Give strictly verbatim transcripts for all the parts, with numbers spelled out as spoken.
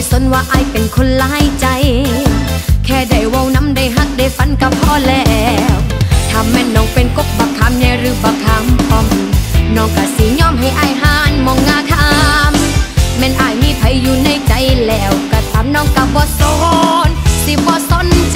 สนว่าอายเป็นคนหลายใจแค่ได้เว้าน้ำได้ฮักได้ฝันก็พอแล้วถ้าแม่นน้องเป็นกบบักขามใหญ่หรือบักขามป้อมน้องก็สิยอมให้อายหานมองงาขามแม่นอายมีไผอยู่ในใจแล้วก็ตามน้องก็บ่สนสิบ่สนใจ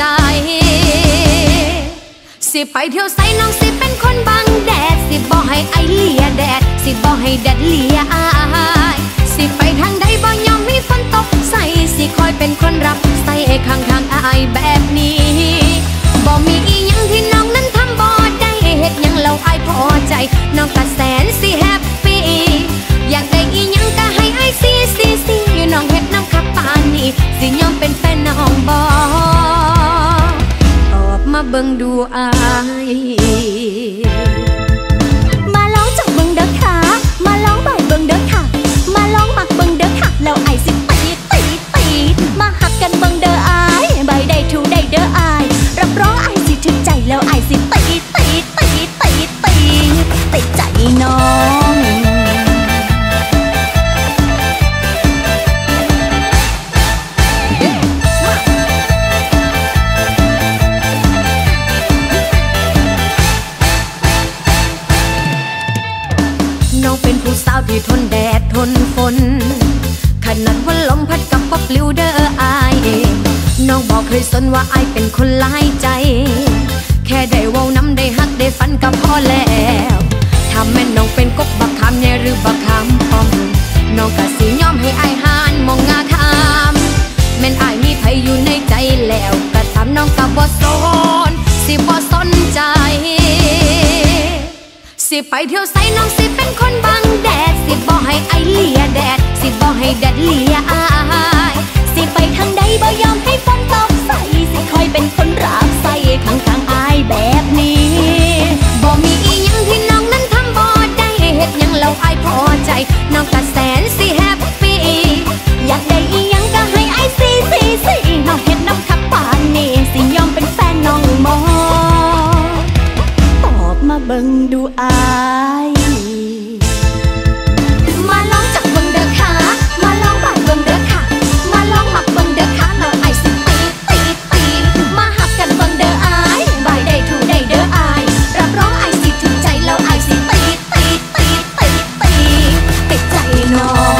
สิไปเที่ยวไสน้องสิเป็นคนบังแดดสิบ่ให้อายเลียแดดสิบ่ให้แดดเลียอายสิไปทางใดบ่ยอมมีฝนตกใส่สิคอยเป็นคนรับใส่ข้างทางอายแบบนี้บ่มีอีหยังที่น้องนั้นทำบ่ได้เฮ็ดหยังแล้วอายพอใจน้องก็แสนสิแฮปปี้อยากได้อีหยังก็ให้อายสิสิสิน้องเฮ็ดน้ำคักปานนี้สิยอมเป็นแฟนน้องบ่ตอบมาเบิ่งดูอายมาลองจับเบิ่งเด้อค่ะมาลองบ่อยเบิ่งเด้อค่ะมาลองมักเบิ่งเด้อค่ะแล้วอายสิตีตีตีมาหักกันเบิ่งเด้ออายใบได้ถูได้เด้ออายรับรองอายสิถึงใจแล้วอายสิตีตีตีตีตีตีใจน้องน้องเป็นผู้สาวที่ทนแดดทนฝนขนาดว่าลมพัดกับป๊บปลิวเด้ออายน้องบอกเคยสนว่าอายเป็นคนหลายใจแค่ได้เว้าน้ำได้ฮักได้ฝันก็พอแล้วถ้าแม่นน้องเป็นกบบักขามใหญ่หรือบักขามป้อมน้องก็สิยอมให้อายหานมองงาขามแม่นอายมีไผอยู่ในใจแล้วก็ตามน้องก็บ่สนสิบ่สนใจสิไปเที่ยวไสน้องสิเป็นคนบังแดดสิบ่ให้อายเลียแดดสิบ่ให้แดดเลียอายสิไปทางใดบ่ยอมให้ฝนตกใส่สิคอยเป็นคนรับใส่ข้างทางอายแบบนี้บ่มีอีหยังที่น้องนั้นทำบ่ได้เฮ็ดหยังแล้วอายพอใจน้องก็แสนสิแฮปปี้อยากได้อีหยังก็ให้อายสิสิสิน้องเฮ็ดน้ำคักปานนี้สิยอมเป็นแฟนน้องบ่ตอบมาเบิ่งดูอายมาลองจับเบิ่งเด้อค่ะมาลองบ่ายเบิ่งเด้อค่ะมาลองมักเบิ่งเด้อค่ะแล้วอายสิตีตีตีมาหักกันเบิ่งเด้ออายบ่ายได้ถูได้เด้ออายรับรองอายสิถึงใจแล้วอายสิตีตีตีตีตีติดใจน้อง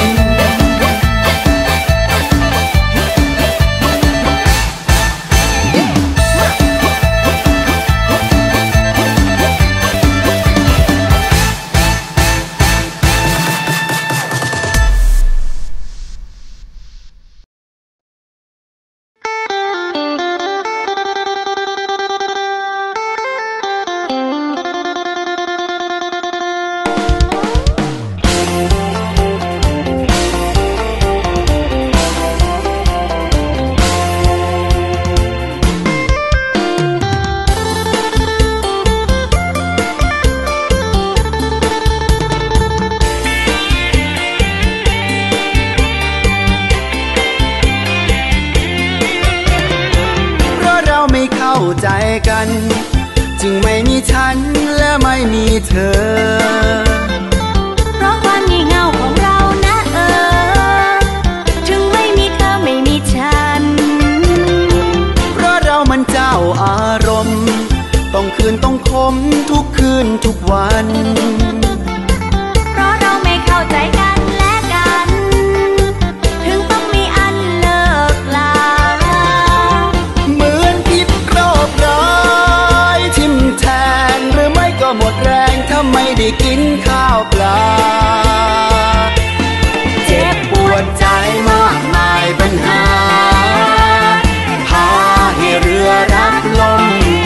ใจกันจึงไม่มีฉันและไม่มีเธอเพราะความงี่เง่าของเรานะเออถึงไม่มีเธอไม่มีฉันเพราะเรามันเจ้าอารมณ์ต้องคืนต้องคมทุกคืนทุกวันเพราะเราไม่เข้าใจกันและกันถึงต้องมีอันเลิกลาเหมือนพิษโรคร้ายทิ่มแทงหรือไม่ก็หมดแรงถ้าไม่ได้กินข้าวปลาเจ็บปวดใจมากมายปัญหาพาให้เรือรับลม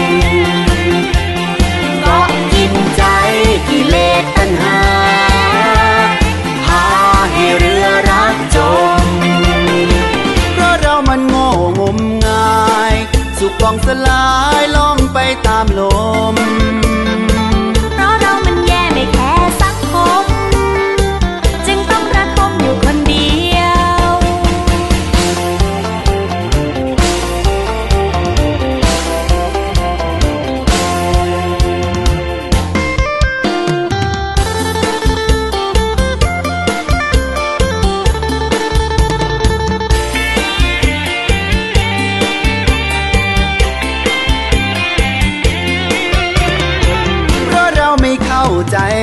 ก็กินใจกิเลสตัณหาพาให้เรือรักจมเพราะเรามันโง่งมงายสุขกองสลายล่องไปตามลมเพราะเรามันแย่ไม่แคร์สังคมจึงต้องระทมอยู่คนเดียว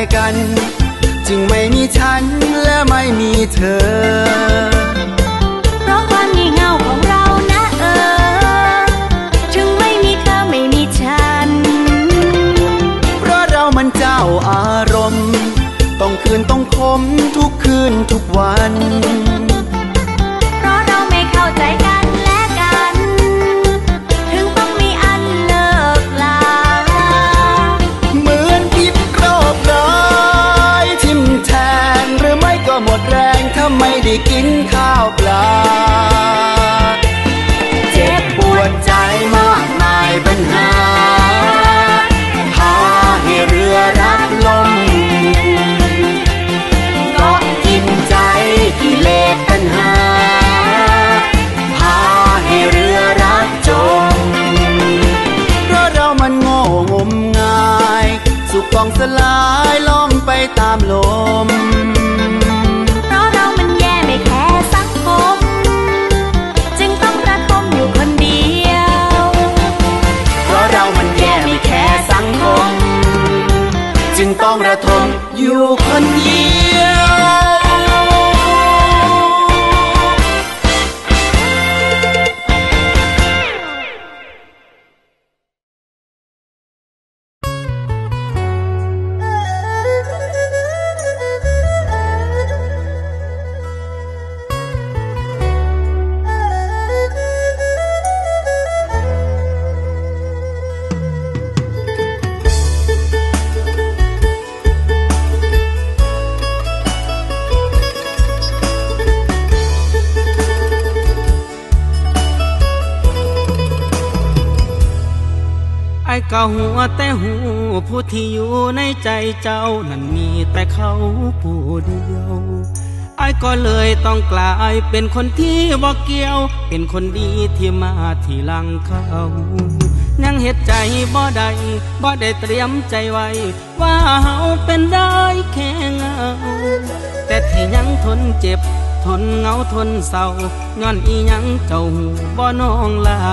กันจึงไม่มีฉันและไม่มีเธอเพราะความงี่เง่าของเรานะเออถึงไม่มีเธอไม่มีฉันเพราะเรามันเจ้าอารมณ์ต้องคืนต้องคมทุกคืนทุกวันเพราะเราไม่เข้าใจกันและกันถึงต้องมีอันเลิกลาเหมือนพิษโรคร้ายทิ่มแทงหรือไม่ก็หมดแรงถ้าไม่ได้กินข้าวปลาเจ็บปวดใจมากมายปัญหาพาให้เรือรับลมก็กินใจกิเลสตัณหาพาให้เรือรักจมเพราะเรามันโง่งมงายสุขกองสลายล่องไปตามลมเพราะเรามันแย่ไม่แคร์สังคมจึงต้องระทมอยู่คนเดียวเพราะเรามันแย่ไม่แคร์สังคมจึงต้องระทมอยู่คนเดียวก็หัวแต่หูผู้ที่อยู่ในใจเจ้านั้นมีแต่เขาผู้เดียวไอ้ก็เลยต้องกลายเป็นคนที่บ่เกี่ยวเป็นคนดีที่มาที่หลังเขายังเหตุใจบ่ได้บ่ได้เตรียมใจไว้ว่าเฮาเป็นได้แค่เงาแต่ที่ยังทนเจ็บทนเหงาทนเศร้าย้อนอีหยังเจ้าหูบ่น้องลา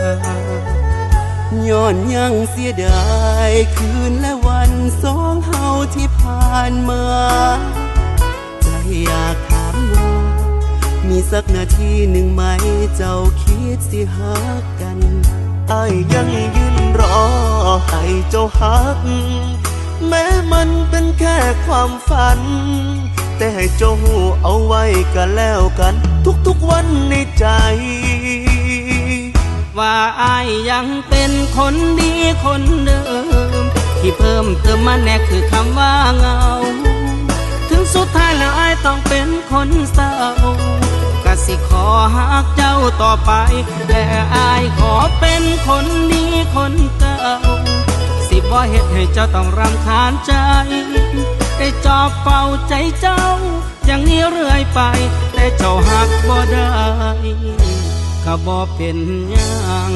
ย้อนยังเสียดายคืนและวันสองเฮาที่ผ่านมาใจอยากถามว่ามีสักนาทีหนึ่งไหมเจ้าคิดสิฮักกันอ้ายยังยืนรอให้เจ้าฮักแม้มันเป็นแค่ความฝันแต่ให้เจ้าหูเอาไว้กันแล้วกันทุกๆวันในใจว่าอ้ายยังเป็นคนดีคนเดิมที่เพิ่มเติมมาแน่คือคำว่าเงาถึงสุดท้ายแล้วอ้ายต้องเป็นคนเศร้าก็สิขอหักเจ้าต่อไปแต่อ้ายขอเป็นคนดีคนเก่าสิบ่เฮ็ดให้เจ้าต้องรำคาญใจได้จอบเฝ้าใจเจ้าอย่างนี้เรื่อยไปแต่เจ้าหักบ่ได้ก็บ่เป็นหยัง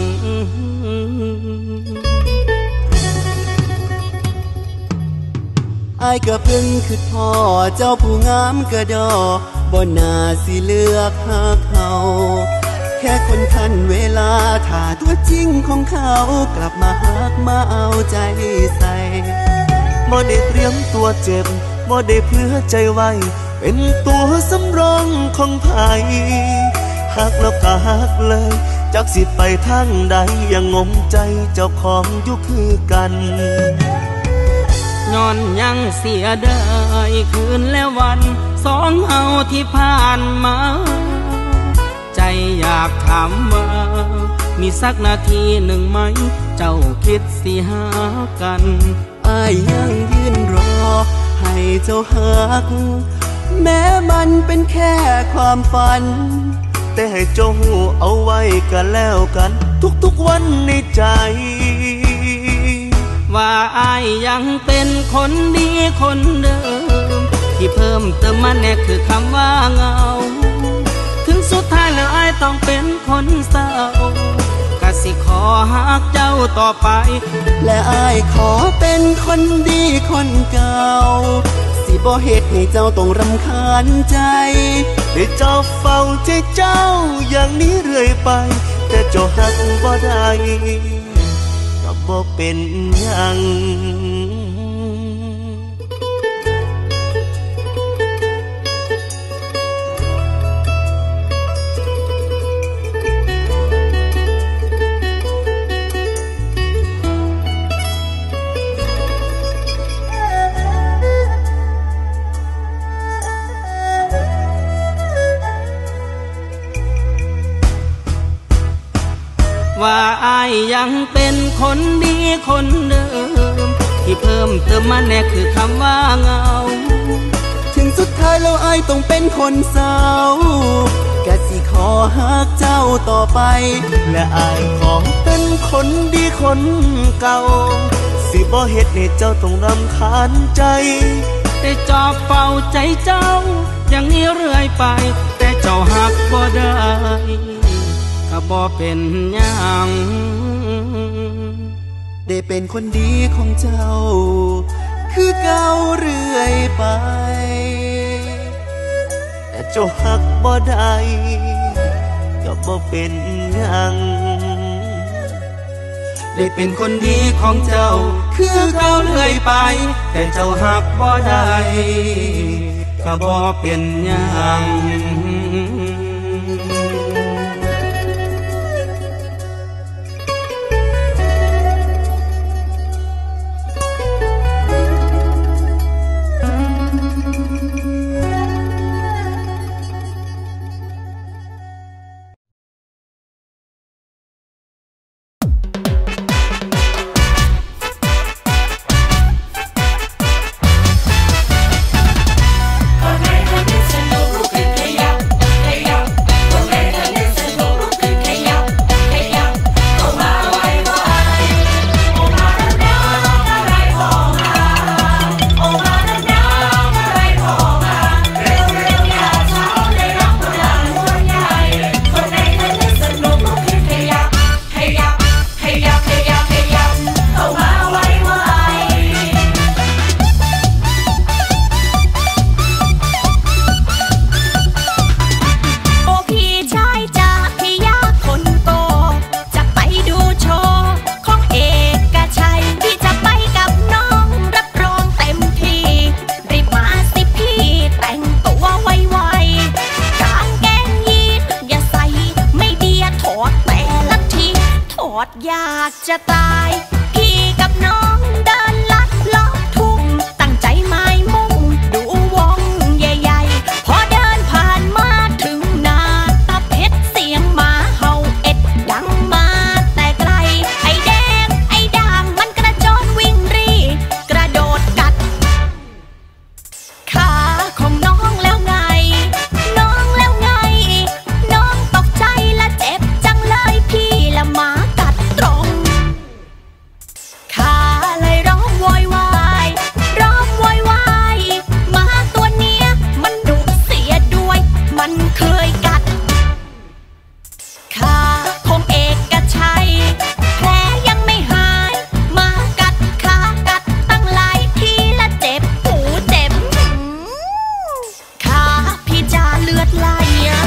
อ้ายก็เพิ่งคือพ่อเจ้าผู้งามกระดอบ่น่าสิเลือกหาเขาแค่คนทันเวลาถ้าตัวจริงของเขากลับมาหักมาเอาใจใส่บ่ได้เตรียมตัวเจ็บบ่ได้เพื่อใจไว้เป็นตัวสำรองของไผหักแล้วก็หักเลยจักสิไปทางใดยังงมใจเจ้าของอยู่คือกันย้อนยังเสียดายคืนและวันสองเฮาที่ผ่านมาใจอยากถามว่ามีสักนาทีหนึ่งไหมเจ้าคิดสิหากันอ้ายยังยืนรอให้เจ้าหักแม้มันเป็นแค่ความฝันแต่ให้เจ้าหูเอาไว้กันแล้วกันทุกๆวันในใจว่าอ้ายยังเป็นคนดีคนเดิมที่เพิ่มเติมมาแน่คือคำว่าเงาถึงสุดท้ายแล้วอ้ายต้องเป็นคนเศร้าก็สิขอหักเจ้าต่อไปและอ้ายขอเป็นคนดีคนเก่าสิบ่เฮ็ดให้เจ้าต้องรำคาญใจได้เจ้าเฝ้าใจเจ้าอย่างนี้เรื่อยไปแต่เจ้าหักบ่ได้ก็บ่เป็นหยังว่าอายยังเป็นคนดีคนเดิมที่เพิ่มเติมมาแน่คือคำว่าเงาถึงสุดท้ายแล้วอายต้องเป็นคนเศร้าแกสิขอหักเจ้าต่อไปและอายขอเป็นคนดีคนเก่าสิบ่เฮ็ดให้เจ้าต้องรำคาญใจได้จอบเฝ้าใจเจ้าอย่างนี้เรื่อยไปแต่เจ้าหักบ่ได้ก็บ่เป็นหยังได้เป็นคนดีของเจ้าคือเก่าเรื่อยไปแต่เจ้าหักบ่ได้ก็บ่เป็นหยังได้เป็นคนดีของเจ้าคือเก่าเรื่อยไปแต่เจ้าหักบ่ได้ก็บ่เป็นหยังอยากจะตายพี่กับน้องเดินลัดเลาะทุ่งตั้งใจหมายมุ่งดูวงใหญ่ๆพอเดินผ่านมาถึงนาตาเพชรเสียงหมาเห่าเอ็ดดังมาแต่ไกลไอ้แดงไอ้ด่างมันกระโจนวิ่งรีกระโดดกัดขาของน้องแล้วไงน้องแล้วไงน้องตกใจและเจ็บจังเลยพี่ละหมากัดตรงขาเลยร้องโวยวายร้องโวยวายหมาตัวเนี้ยมันดุเสียด้วยมันเคยกัดขาของเอกชัยแผลยังไม่หายหมากัดขากัดตั้งหลายทีและเจ็บหูเจ็บขาพี่จะเลือดไหล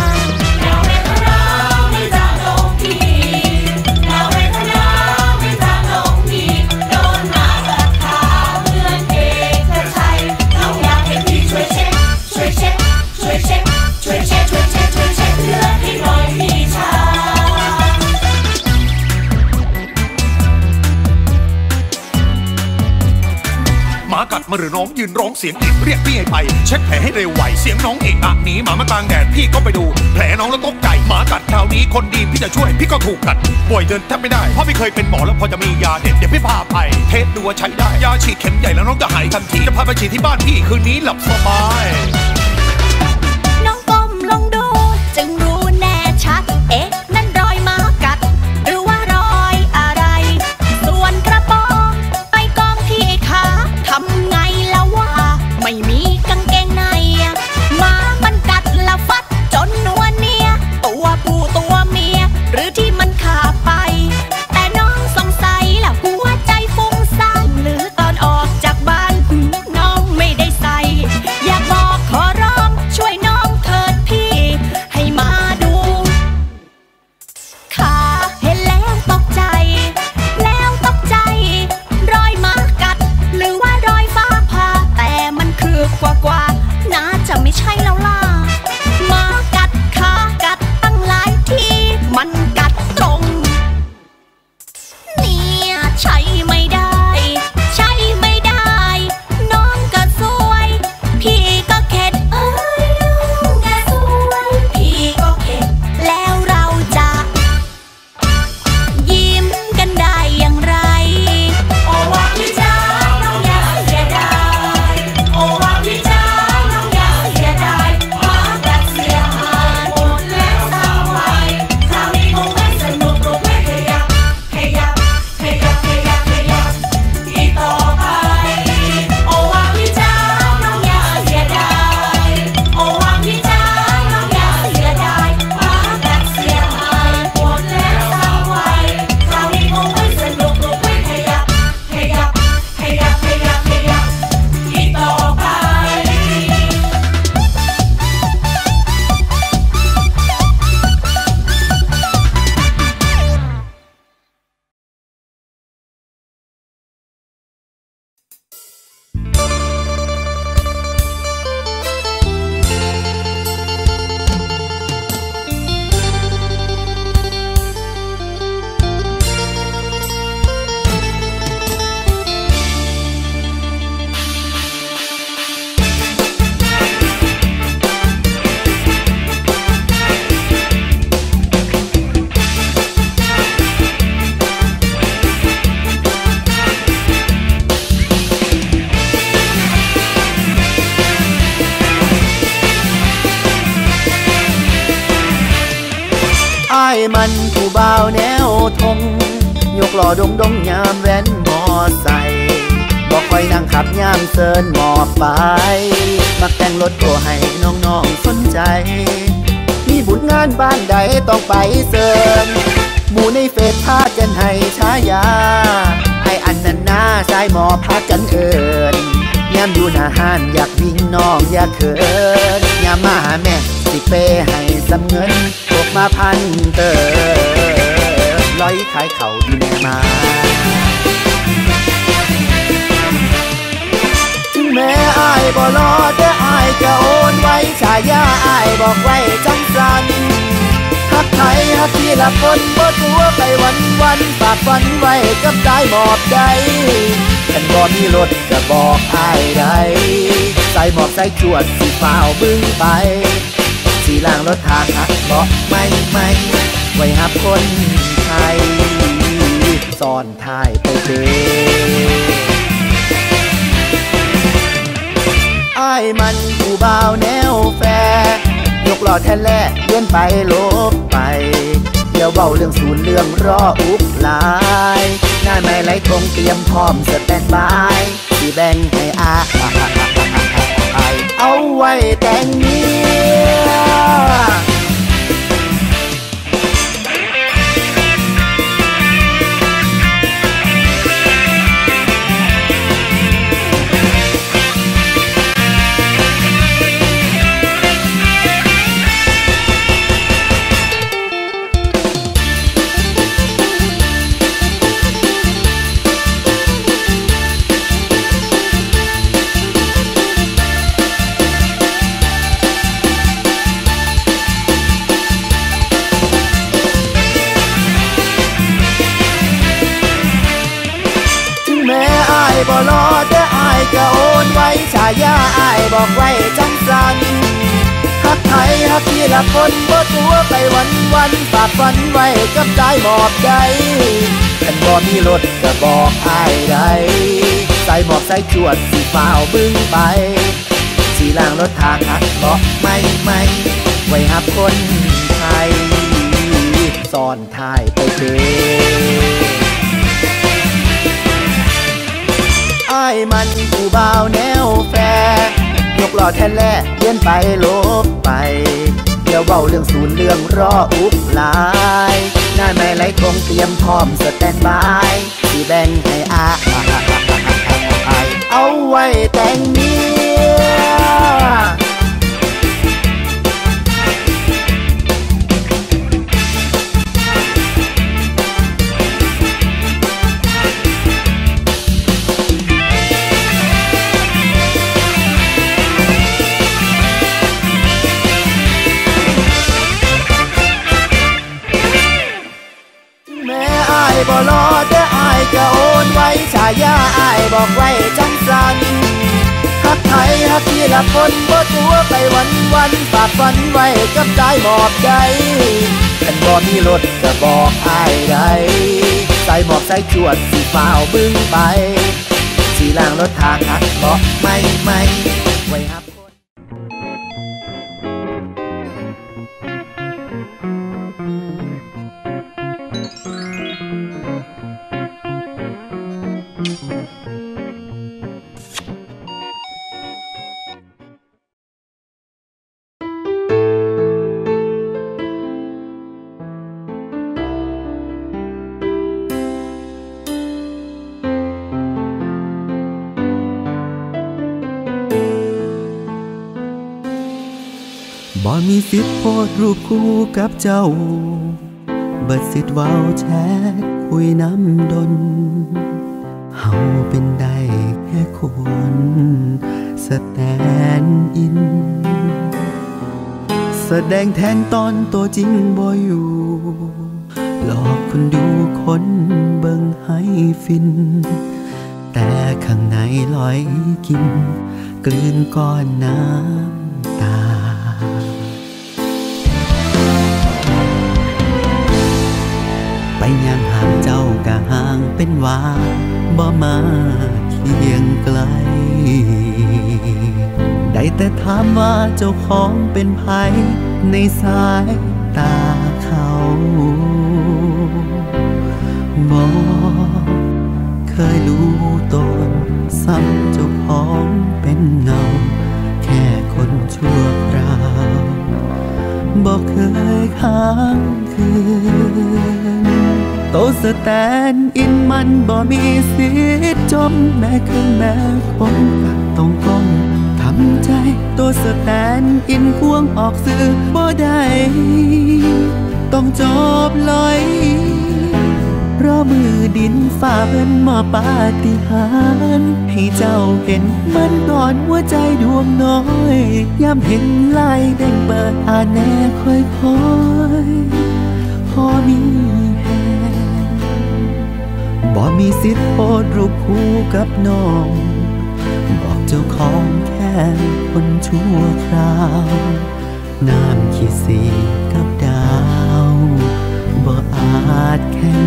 หมากัดมาหรือน้องยืนร้องเสียงอีกเรียกพี่ให้ไปเช็ดแผลให้เร็วไวเสียงน้องเอกอะหนีหมามาตางแดดพี่ก็ไปดูแผลน้องแล้วตกใจหมากัดคราวนี้คนดีพี่จะช่วยพี่ก็ถูกกัดป่วยเดินแทบไม่ได้เพราะไม่เคยเป็นหมอแล้วพอจะมียาเด็ดเดี๋ยวพี่พาไปเทสดูว่าใช้ได้ยาฉีดเข็มใหญ่แล้วน้องจะหายทันทีจะพาไปฉีดที่บ้านพี่คืนนี้หลับสบายน้องก้มลงดูจึงรู้แน่ชัดเอ๊ะนั่นรอยหมากัดหรือว่ารอยอะไรส่วนกระโปรงไปกองที่ขาทำไงละว่าไม่มีกางเกงในหมามันกัดละฟัดจนนัวเนียตัวผู้ตัวเมียหรือที่มันขาไปแต่น้องสงสัยละหัวใจฟุ้งซ่านหรือตอนออกจากบ้านน้องไม่ได้ใส่อยากบอกขอร้องช่วยน้องเถิดพี่ให้มาดูขาเห็นแล้วตกใจแล้วตกใจรอยหมากัดหรือว่ารอยฟ้าผ่าแต่มันคือกว่ากว่าน่าจะไม่ใช่แล้วล่ะหมากัดขากัดตั้งหลายทีมันกัดตรงเนี่ยใช่ไม่ได้ใช่ไม่ได้น้องก็สวยพี่ก็เข็ดเอ้ยน้องก็สวยพี่ก็เข็ดแล้วเราจะายมันผู้บ่าวแนวทงยกหล่อดงดงยามแว้นมอไซค์บอกคอยนั่งขับยามเซินหมอบไปมักแต่งรถโทรให้น้องๆสนใจมีบุญงานบ้านใดต้องไปเซินหมู่ในเฟซพากันให้ฉายาไออันนั้นหน้าสายหมอพากันเอินยามอยู่หน้าห้านอยากวิ่งน้องอยากเขินยามมาหาแม่สิเปให้สำเงินตกมาพันเตอร้อยขายเข่าดีแม่มาถึงแม่อายบ่รอแต่อายจะโอนไว้ฉายาอายบอกไว้จังสันฮักไทยฮักที่ละคนบ่ตัวไปวันวันฝากฝันไว้กับได้หมอบใดกันบ่มีรถก็บอกอายได้ใส่หมอบใส่จวดสีฟ้าวบึ้งไปสีล่างรถทางฮักบอกไม่ไม่ไว้ฮับคนไทยซ่อนท้ายไปเด้อ้ายมันผู้บ่าวแนวแฟยกหล่อแทนแล่เลื่อนไปลบไปเดี๋ยวเบาเรื่องศูนย์เรื่องรออุกลายหน้าไม่ไหลตรงเตรียมพร้อมสแตนบายสีแบ่งให้อาเอาไว้แต่งเมียบ่รอแต่อายจะโอนไว้ฉายาอายบอกไว้จังสันฮักไทยฮักที่ละคนบ่ตัวไปวันวันฝากฝันไว้กับได้หมอบใดกันบ่มีรถก็บอกอายได้ใส่หมอบใส่จวดสีฟ้าวบึ้งไปสีล่างรถทางฮักบอกไม่ไม่ไว้ฮับคนไทยซ่อนท้ายไปเด้อ้ายมันผู้บ่าวแนวแฟยกหล่อแทนแล่เลื่อนไปลบไปเดี๋ยวเบาเรื่องศูนย์เรื่องรออุกลายหน้าไม่ไหลคงเตรียมพร้อมสแตนบายสีแบ่งให้อาเอาไว้แต่งเมียบ่รอแต่อายจะโอนไว้ฉายาอายบอกไว้จังสันฮักไทยฮักที่ละคนบ่ตัวไปวันวันฝากฝันไว้กับได้หมอบใดกันบ่มีรถก็บอกอายได้ใส่หมอบใส่จวดสีฟ้าวบึ้งไปสีล่างรถทางฮักบอกไม่ไม่ไว้ฮับบ่มีสิทธิ์โพสต์รูปคู่กับเจ้าเบิดสิทธิ์เว้าแชทคุยน้ำดนเฮาเป็นได้แค่คนสแตนด์อินแสดงแทนตอนตัวจริงบ่อยู่หลอกคนดูคนเบิ่งให้ฟินแต่ข้างในลอยกินกลืนก้อนน้ำตาไปยังห่างเจ้ากะห่างเป็นว่าบ่มาเคียงไกลได้แต่ถามว่าเจ้าของเป็นไผในสายตาเขาบ่เคยรู้ตนซ้ำเจ้าของเป็นเงาแค่คนชั่วคราวบ่เคยค้างคืนโตสแตนอินมันบ่มีสิทธิ์จมแม้คืนแม้คนต้องก้มทำใจโตสแตนอินควงออกสื่อบ่ได้ต้องจบลอยเพราะมือดินฝ่าเพิ่นมอบปาฏิหาริย์ให้เจ้าเห็นมันก่อนหัวใจดวงน้อยยามเห็นลายแดงเปิดอ่านแน่ค่อยๆพอมีแหงบ่มีสิทธิ์โพสรูปคู่กับน้องบอกเจ้าของแค่คนชั่วคราวน้ำขี้สีกับดาวบ่อาจแข่ง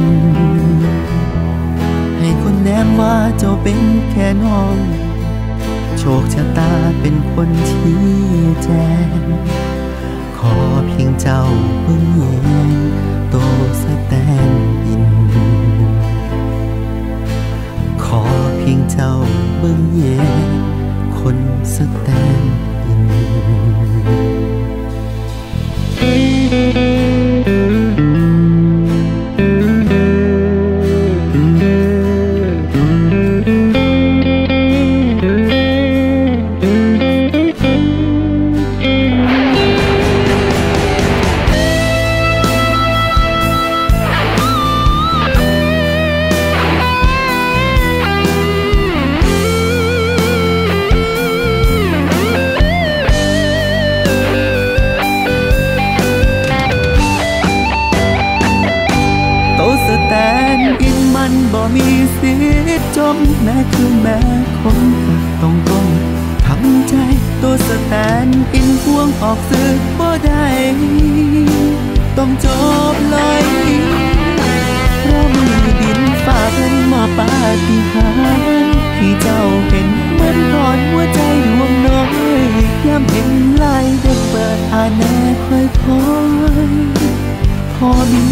ให้คนแนมว่าเจ้าเป็นแค่น้องโชคชะตาเป็นคนชี้แจงขอเพียงเจ้าเบิ่งแยงโตสแตนอินขอเพียงเจ้าเบิ่งแยงคนสแตนอินบ่มีสิทธิ์จมแม้คือแม้คนต้องก้มทำใจตัวสแตนอินพวงออกสื่อบ่ได้ต้องจบเลยเพราะมือดินฝ่าเพิ่นมอบปาฏิหาริย์ให้เจ้าเห็นเหมือนก่อนหัวใจดวงน้อยยามเห็นลายเด็กเปิดอ่านแน่ค่อยๆพอมี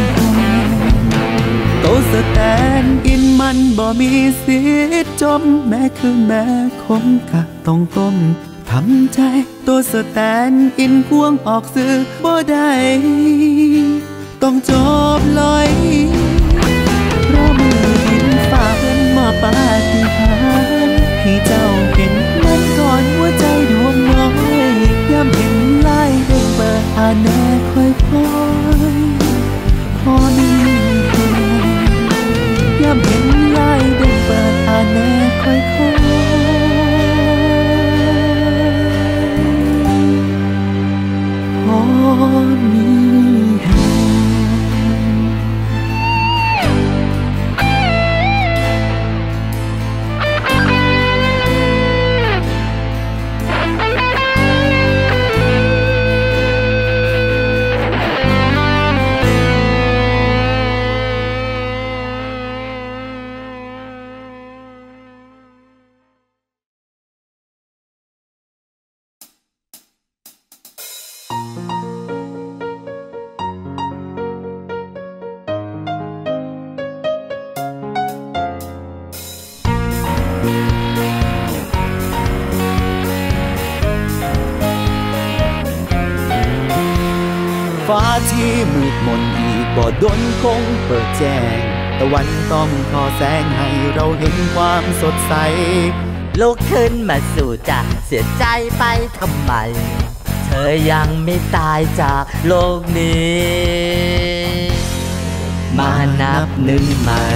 โตสแตนอินมันบ่มีสิทธิ์จมแม้คือแม้คมกะต้องก้มทำใจโตสแตนอินควงออกสื่อบ่ได้ต้องจบลอยเพราะมือดินฝ่าเพิ่นมอบปาฏิหาริย์ให้เจ้าเห็นมันก่อนหัวใจดวงน้อยยามเห็นลายเด้งเปิดอ่านแน่ค่อยๆพอมียามเห็นลายเด้งเปิดอ่านแน่ค่อยๆพอมีแหงฟ้าที่มืดมนอีกบ่ดนคงเปิดแจ้งตะวันต้องทอแสงให้เราเห็นความสดใสลุกขึ้นมาสู่จะเสียใจไปทำไมเธอยังไม่ตายจากโลกนี้มานับหนึ่งใหม่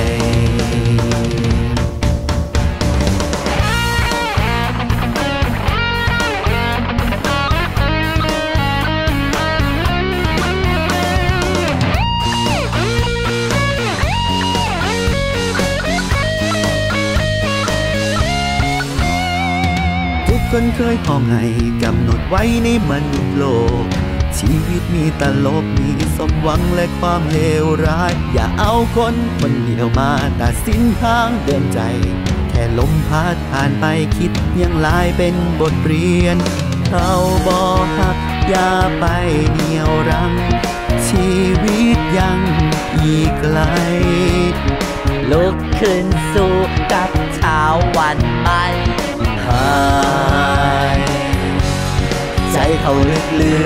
คนเคยพ้องให้กำหนดไว้ในมนุษย์โลกชีวิตมีแต่ลบมีสมหวังและความเลวร้ายอย่าเอาคนคนเดียวมาตัดสินทางเดินใจแค่ลมพัดผ่านไปคิดยังลายเป็นบทเรียนเราบ่หักอย่าไปเหนี่ยวรั้งชชีวิตยังอีกไกลลุกขึ้นสู่กับเช้าวันใหม่หายใจเขาลึ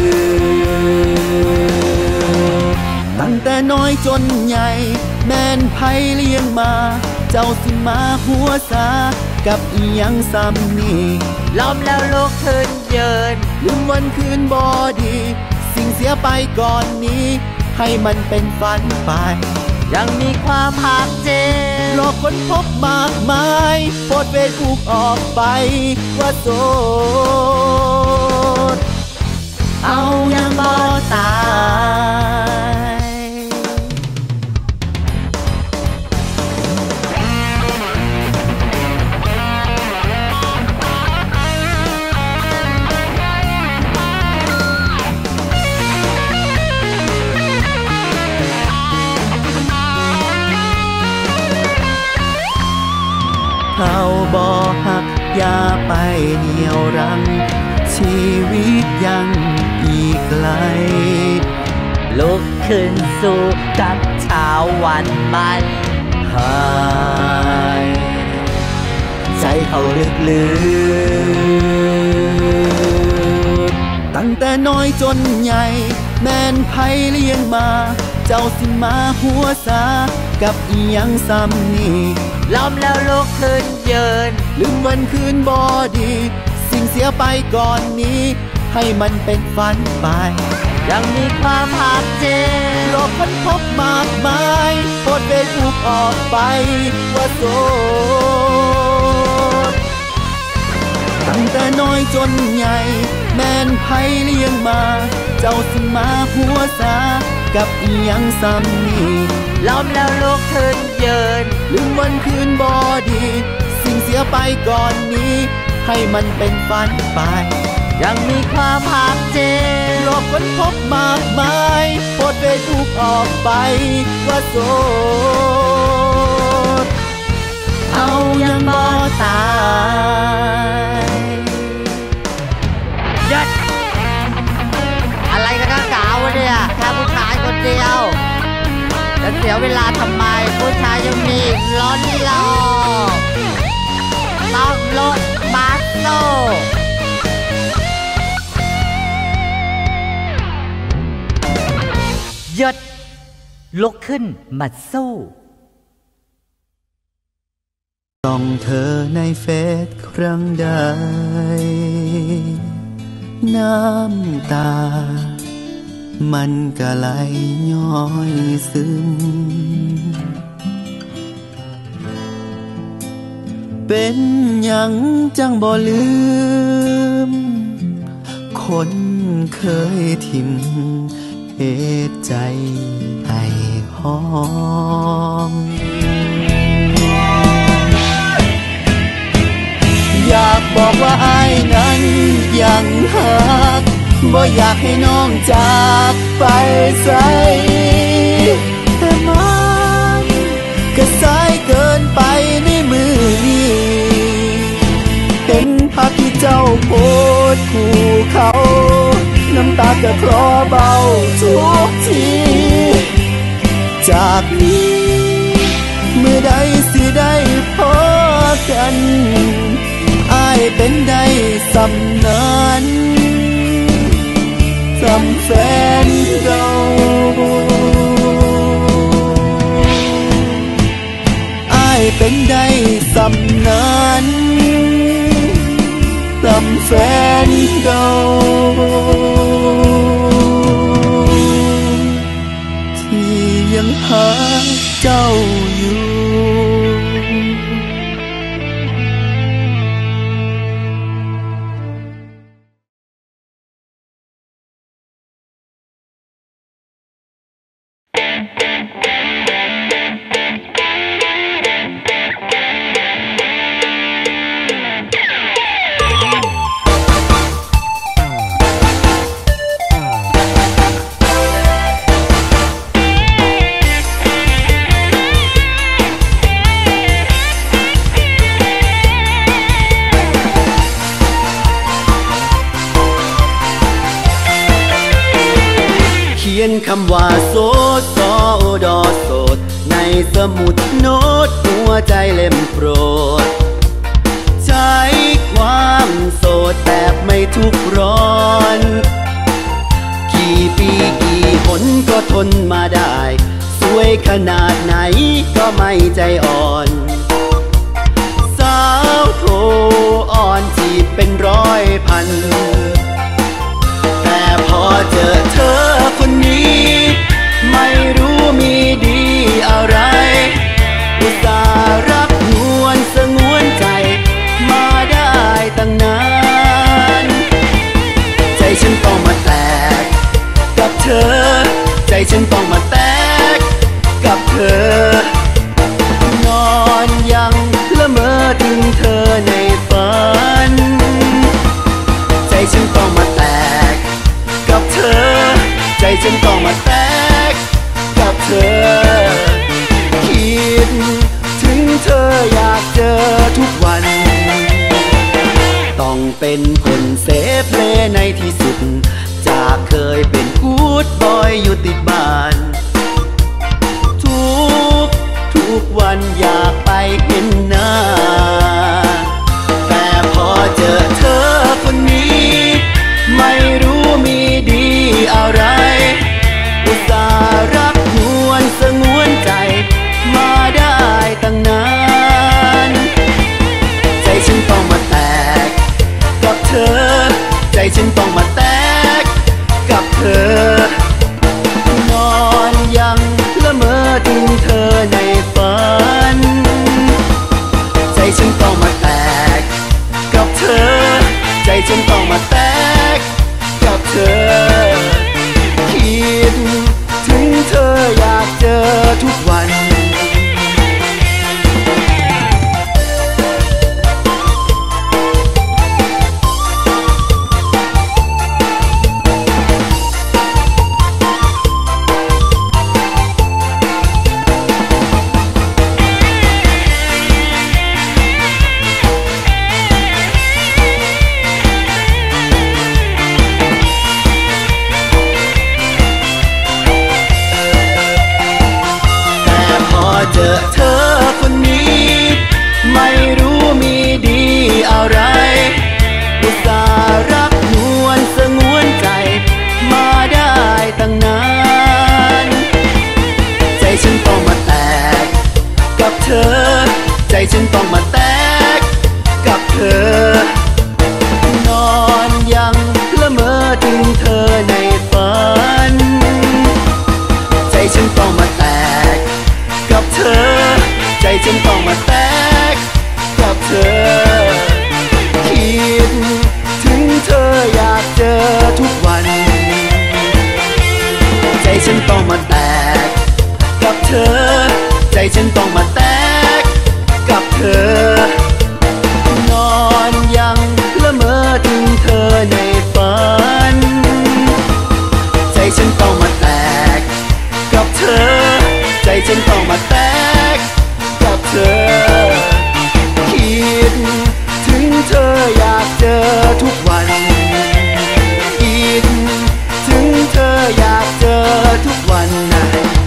กๆตั้งแต่น้อยจนใหญ่แม่นไผเลี้ยงมาเจ้าสิมาหัวซากับอีหยังซ้ำนี่ล้อมแล้วลุกขึ้นยืนลืมวันคืนบ่ดีสิ่งเสียไปก่อนนี้ให้มันเป็นฝันไปยังมีความหักเจ็บรอคนพบมากมายโพสเฟซบุ๊กออกไปว่าโสดเอายังบ่ตายเขาบ่หักอย่าไปเหนี่ยวรั้งชีวิตยังอีกไกลลุกขึ้นสู่กับเช้าวันใหม่หายใจเขาลึกๆตั้งแต่น้อยจนใหญ่แม่นไผเลี้ยงมาเจ้าสิมาหัวซากับอีหยังซ้ำนี่ล้อมแล้วลุกขึ้นยืนลืมวันคืนบ่ดีสิ่งเสียไปก่อนนี้ให้มันเป็นฝันไปยังมีความหักเจ็บรอคนพบมากมายโพสเฟซบุ๊กออกไปว่าโสดตั้งแต่น้อยจนใหญ่แม่นไผเลี้ยงมาเจ้าสิมาหัวซากับอีหยังซ้ำนี่ล้อมแล้วลุกขึ้นยืนลืมวันคืนบ่ดีสิ่งเสียไปก่อนนี้ให้มันเป็นฝันไปยังมีความหักเจ็บรอคนพบมากมายโพสเฟซบุ๊กออกไปว่าโสดเอายังบ่ตายยัดอะไรกันนักหนาวะเนี่ยแค่ผู้ชายคนเดียวจะเสียเวลาทำไมผู้ชายยังมีล้อนรอต้องลดมาโซ่หยุดลุกขึ้นมาสู้ต้องเธอในเฟซครั้งใดน้ำตามันก็ไหลย้อยซึมเป็นหยังจังบ่ลืมคนเคยทิมเหตุใจให้หอมอยากบอกว่าอ้ายนั้นยังหักบ่อยากให้น้องจากไปไสแต่มันก็สายเกินไปในมือนี้เห็นภาพที่เจ้าโพสต์คู่เขาน้ำตาก็คลอเบาทุกทีจากนี้เมื่อใดสิได้พบกันอ้ายเป็นได้สำนั้นสำแฟนเราอ้ายเป็นได้สำนั้นสำแฟนเราที่ยังหาเจ้าอยู่ขียนคำว่าโสดสอดอโสดในสมุดโน้ตหัวใจเล่มโปรดใช้ความโสดแบบไม่ทุกข์ร้อนกี่ปีกี่หนก็ทนมาได้สวยขนาดไหนก็ไม่ใจอ่อนสาวโทอ่อนจีบเป็นร้อยพันแต่พอเจอเธอคนนี้ไม่รู้มีดีอะไรอุตส่าห์รักนวลสงวนใจมาได้ตั้งนานใจฉันต้องมาแตกกับเธอใจฉันต้องมาแตกกับเธอนอนยังละเมอถึงเธอในฝันใจฉันต้องมาแตกกับเธอใจฉันต้องมาแตกกับเธอคิดถึงเธออยากเจอทุกวันต้องเป็นคนเซฟเลในที่สุดจากเคยเป็นกู๊ดบอยอยู่ติดบ้านทุกทุกวันอยากไปเห็นหน้าแต่พอเจอเธอคนนี้ไม่รู้มีดีอะไรอุตส่าห์รักนวลสงวนใจมาได้ตั้งนานใจฉันต้องมาแตกกับเธอใจฉันต้องมาแตกกับเธอนอนยังละเมอถึงเธอในฝันใจฉันต้องมาแตกกับเธอใจฉันต้องมาแตกกับเธอคิดถึงเธออยากเจอทุกวันเจอเธอคนนี้ไม่รู้มีดีอะไรอุตส่าห์รักนวลสงวนใจมาได้ตั้งนานใจฉันต้องมาแตกกับเธอใจฉันต้องมาแตกกับเธอนอนยังละเมอถึงเธอในฝันใจฉันต้องมาแตกกับเธอใจฉันต้องมาแตกกับเธอคิดถึงเธออยากเจอทุกวันใจฉันต้องมาแตกกับเธอใจฉันต้องมาแตกกับเธอนอนยังละเมอถึงเธอในฝันใจฉันต้องมาแตกกับเธอใจฉันต้องมาแตกกับเธอคิดถึงเธออยากเจอทุกวันคิดถึงเธออยากเจอทุกวันนะ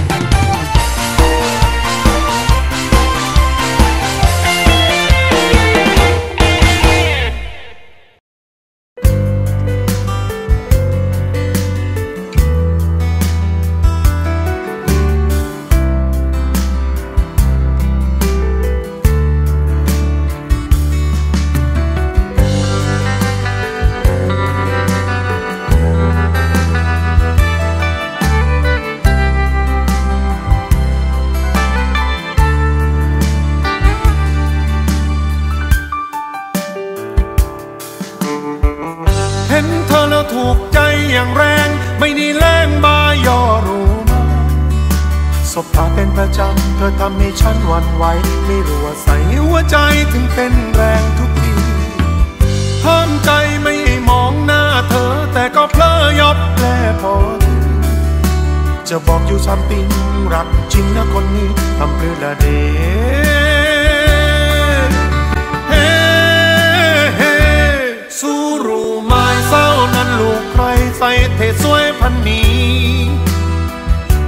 ถูกใจอย่างแรงไม่ได้แรงมาย่อรู้มาสบตาเป็นประจำเธอทำให้ฉันหวั่นไหวไม่รู้ว่าใส่หัวใจถึงเป็นแรงทุกทีห้ามใจไม่มองหน้าเธอแต่ก็เพลอยอบแลพอจะบอกอยู่ซ้ำติงรักจริงนะคนนี้ทำเพื่อละเดสู้รู้ไหมเศร้านั้นลูกใครใส่เทสวยพันนี้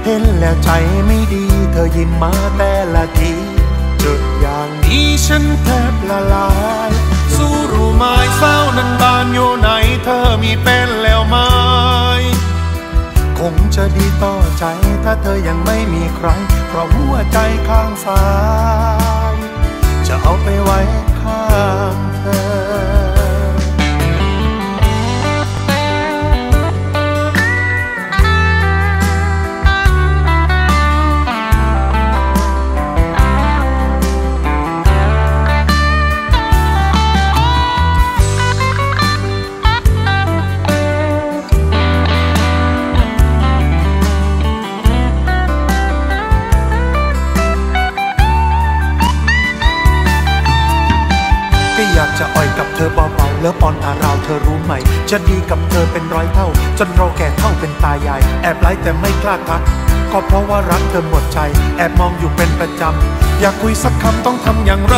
เห็นแล้วใจไม่ดีเธอยิ้มมาแต่ละทีเจออย่างนี้ฉันแทบละลายสู้รู้ไหมเศร้านั้นบ้านอยู่ไหนเธอมีเป็นแล้วไหมคงจะดีต่อใจถ้าเธอยังไม่มีใครเพราะหัวใจข้างซ้ายจะเอาไปไว้ข้างเธออยากจะอ่อยกับเธอเบาๆแล้วปอนตาเราเธอรู้ไหมจะดีกับเธอเป็นร้อยเท่าจนเราแก่เท่าเป็นตายายแอบไล่แต่ไม่กล้าทักก็เพราะว่ารักเธอหมดใจแอบมองอยู่เป็นประจำอยากคุยสักคำต้องทำอย่างไร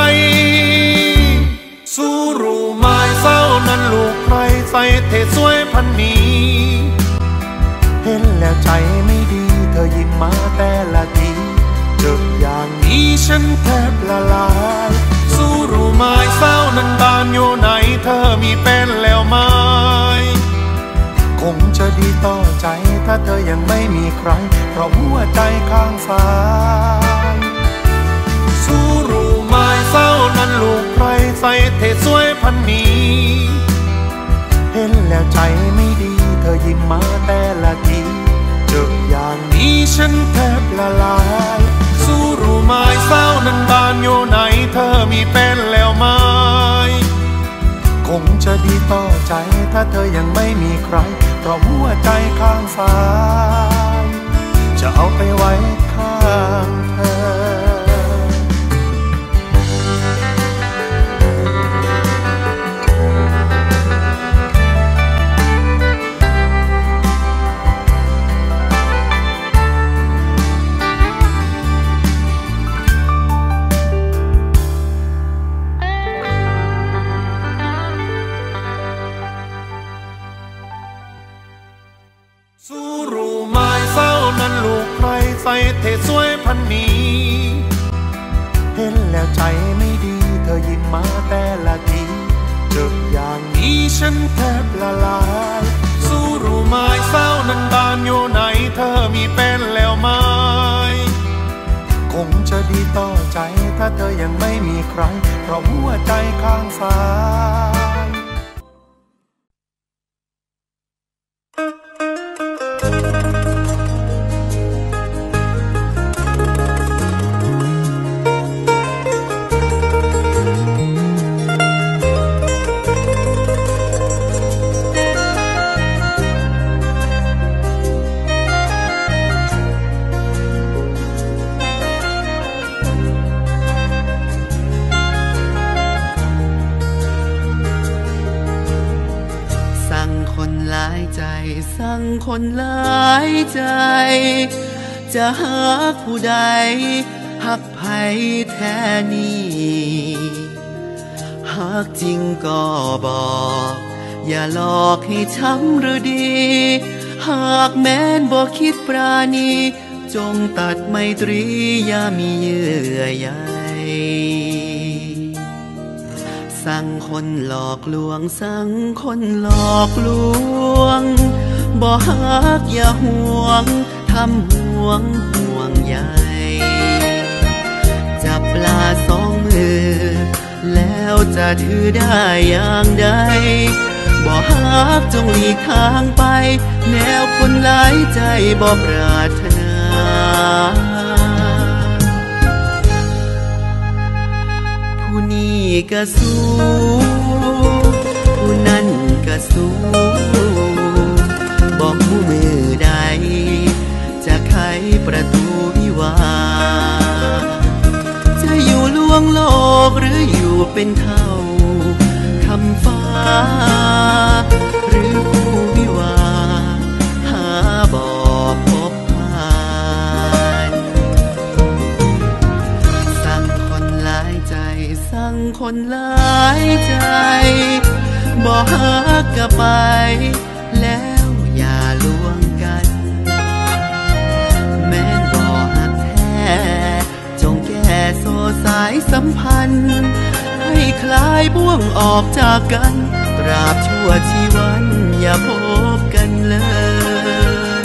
สู้รู้ไหมเศร้านั้นลูกใครใส่เทสวยพันนี้เห็นแล้วใจไม่ดีเธอยิ้มมาแต่ละทีเจออย่างนี้ฉันแทบละลายสู้รู้ไหมเศร้านั้นบ้านอยู่ไหนเธอมีเป็นแล้วไหมคงจะดีต่อใจถ้าเธอยังไม่มีใครเพราะหัวใจข้างซ้ายสู้รู้ไหมเศร้านั้นลูกใครใส่เทสวยพันนี้เห็นแล้วใจไม่ดีเธอยิ้มมาแต่ละทีเจออย่างนี้ฉันแทบละลายสู้รู้ไหมเศร้านั้นบ้านอยู่ไหนเธอมีเป็นแล้วไหมคงจะดีต่อใจถ้าเธอยังไม่มีใครเพราะหัวใจข้างซ้ายจะเอาไปไว้ข้างเธอสู้รู้ไหมเศร้านั้นลูกใครใส่เทสวยพันนี้เห็นแล้วใจไม่ดีเธอยิ้มมาแต่ละทีเจออย่างนี้ฉันแทบละลายสู้รู้ไหมเศร้านั้นบ้านอยู่ไหนเธอมีเป็นแล้วไหมคงจะดีต่อใจถ้าเธอยังไม่มีใครเพราะหัวใจข้างซ้ายสั่งคนหลายใจจะหักผู้ใดหักไผแท้นี้หักจริงก็บอกอย่าหลอกให้ช้ำหรือดีหากแม้นบ่คิดปราณีจงตัดไมตรีอย่ามีเยื่อใยสั่งคนหลอกลวงสั่งคนหลอกลวงบ่ฮักอย่าห่วงทำห่วงห่วงใยจับปลาสองมือแล้วจะถือได้อย่างใดบ่ฮักจงหลีกทางไปแนวคนหลายใจบ่ปรารถนาผู้นี้ก็สู้ผู้นั้นก็สู้บอกผู้มือใดจะไขประตูวิวาจะอยู่ล่วงโลกหรืออยู่เป็นเท่าคำฟ้าหรือผู้วิวาหาบอกพบผ่านสั่งคนหลายใจสั่งคนหลายใจบอกฮักก็ไปแล้วอย่าลวงกันโซ่สายสัมพันธ์ให้คลายบ่วงออกจากกันตราบชั่วชีวันอย่าพบกันเลย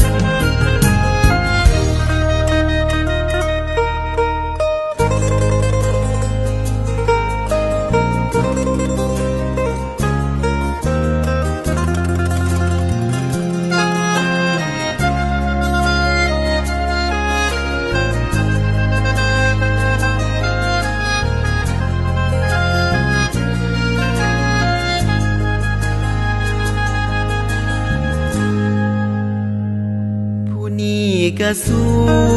ก็สู้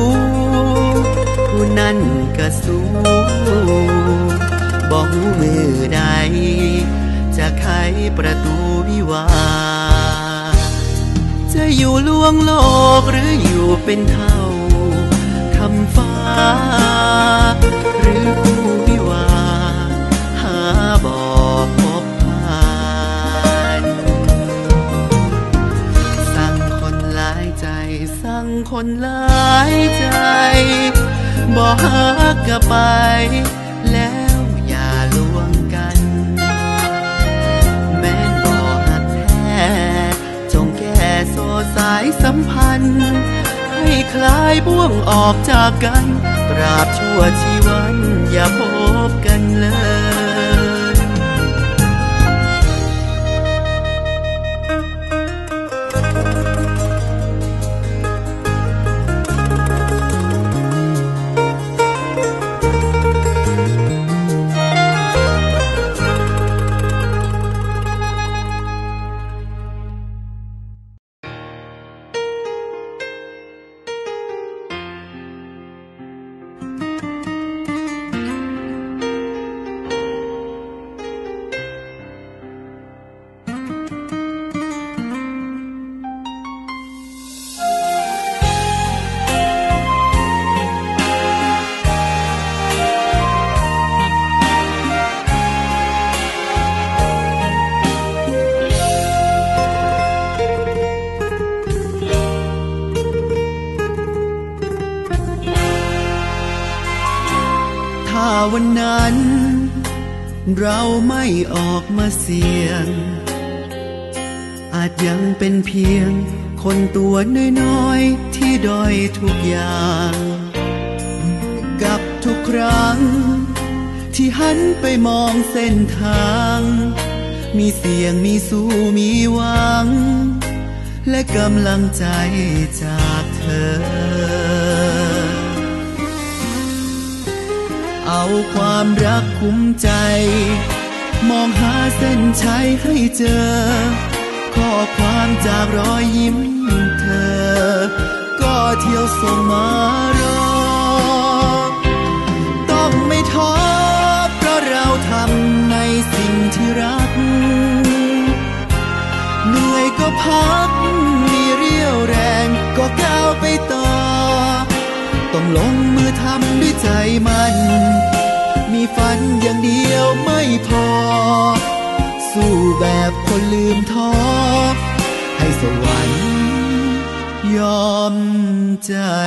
ผู้นั้นก็สู้บอกมือใดจะไขประตูวิวาจะอยู่ล่วงโลกหรืออยู่เป็นเท่าคำฟ้าหรือผู้วิวาหาบอกพบผ่านสั่งคนหลายใจสั่งคนหลายใจบ่ฮักก็ไปแล้วอย่าลวงกันแม้นบ่ฮักแท้จงแก้โซ่สายสัมพันธ์ให้คลายบ่วงออกจากกันตราบชั่วชีวันอย่าพบกันเลยวันนั้นเราไม่ออกมาเสี่ยงอาจยังเป็นเพียงคนตัวน้อยๆที่ด้อยทุกอย่างกับทุกครั้งที่หันไปมองเส้นทางมีเสียงมีสู้มีหวังและกำลังใจจากเธอเอาความรักคุ้มใจมองหาเส้นชัยให้เจอข้อความจากรอยยิ้มเธอก็เที่ยวส่งมารอต้องไม่ท้อเพราะเราทำในสิ่งที่รักเหนื่อยก็พักมีเรี่ยวแรงก็ก้าวไปต่อต้องลงมือทำด้วยใจมันมีฝันอย่างเดียวไม่พอสู้แบบคนลืมท้อให้สวรรค์ยอมใจ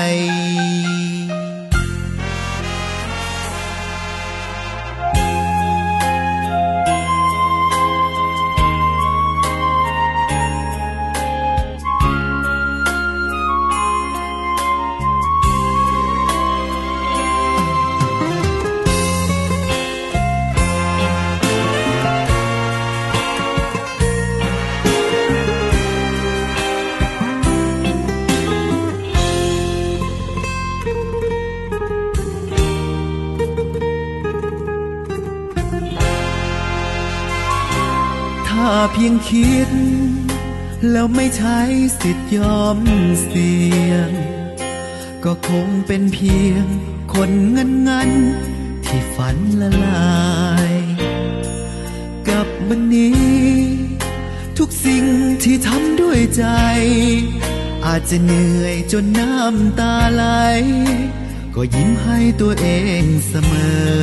ถ้าเพียงคิดแล้วไม่ใช้สิทธิ์ยอมเสี่ยงก็คงเป็นเพียงคนเงินงันที่ฝันละลายกับวันนี้ทุกสิ่งที่ทำด้วยใจอาจจะเหนื่อยจนน้ำตาไหลก็ยิ้มให้ตัวเองเสมอ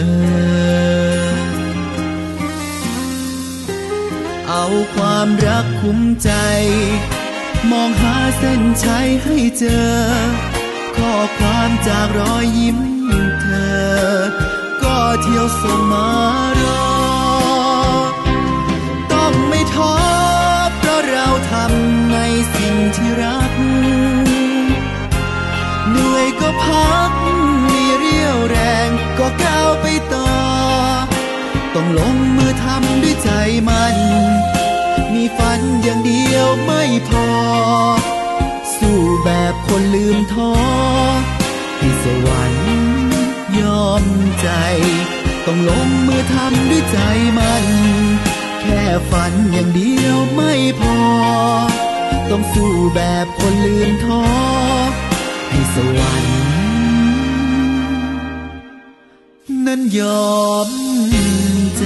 เอาความรักคุ้มใจมองหาเส้นชัยให้เจอข้อความจากรอยยิ้มเธอเที่ยวส่งมารอต้องไม่ท้อเพราะเราทำในสิ่งที่รักเหนื่อยก็พักมีเรี่ยวแรงก็ก้าวไปต่อต้องลงมือทำด้วยใจมันมีฝันอย่างเดียวไม่พอสู้แบบคนลืมท้อให้สวรรค์ยอมใจต้องลงมือทำด้วยใจมันแค่ฝันอย่างเดียวไม่พอต้องสู้แบบคนลืมท้อให้สวรรค์นั้นยอมใจ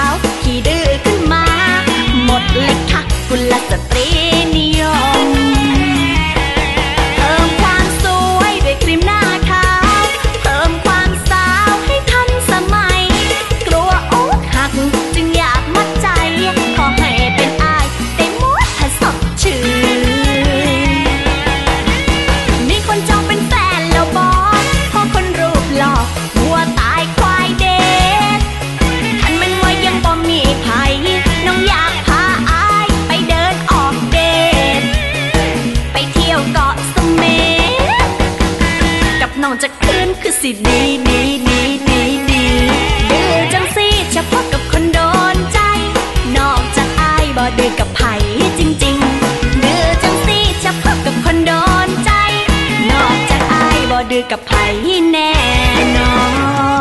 กุลสตรีนิยมสิดีดีดีดีดีดื้อจังสิเฉพาะกับคนโดนใจนอกจากอายบ่ดื้อกับไผจริงๆดื้อจังสิเฉพาะกับคนโดนใจนอกจากอายบ่ดื้อกับไผแน่นอน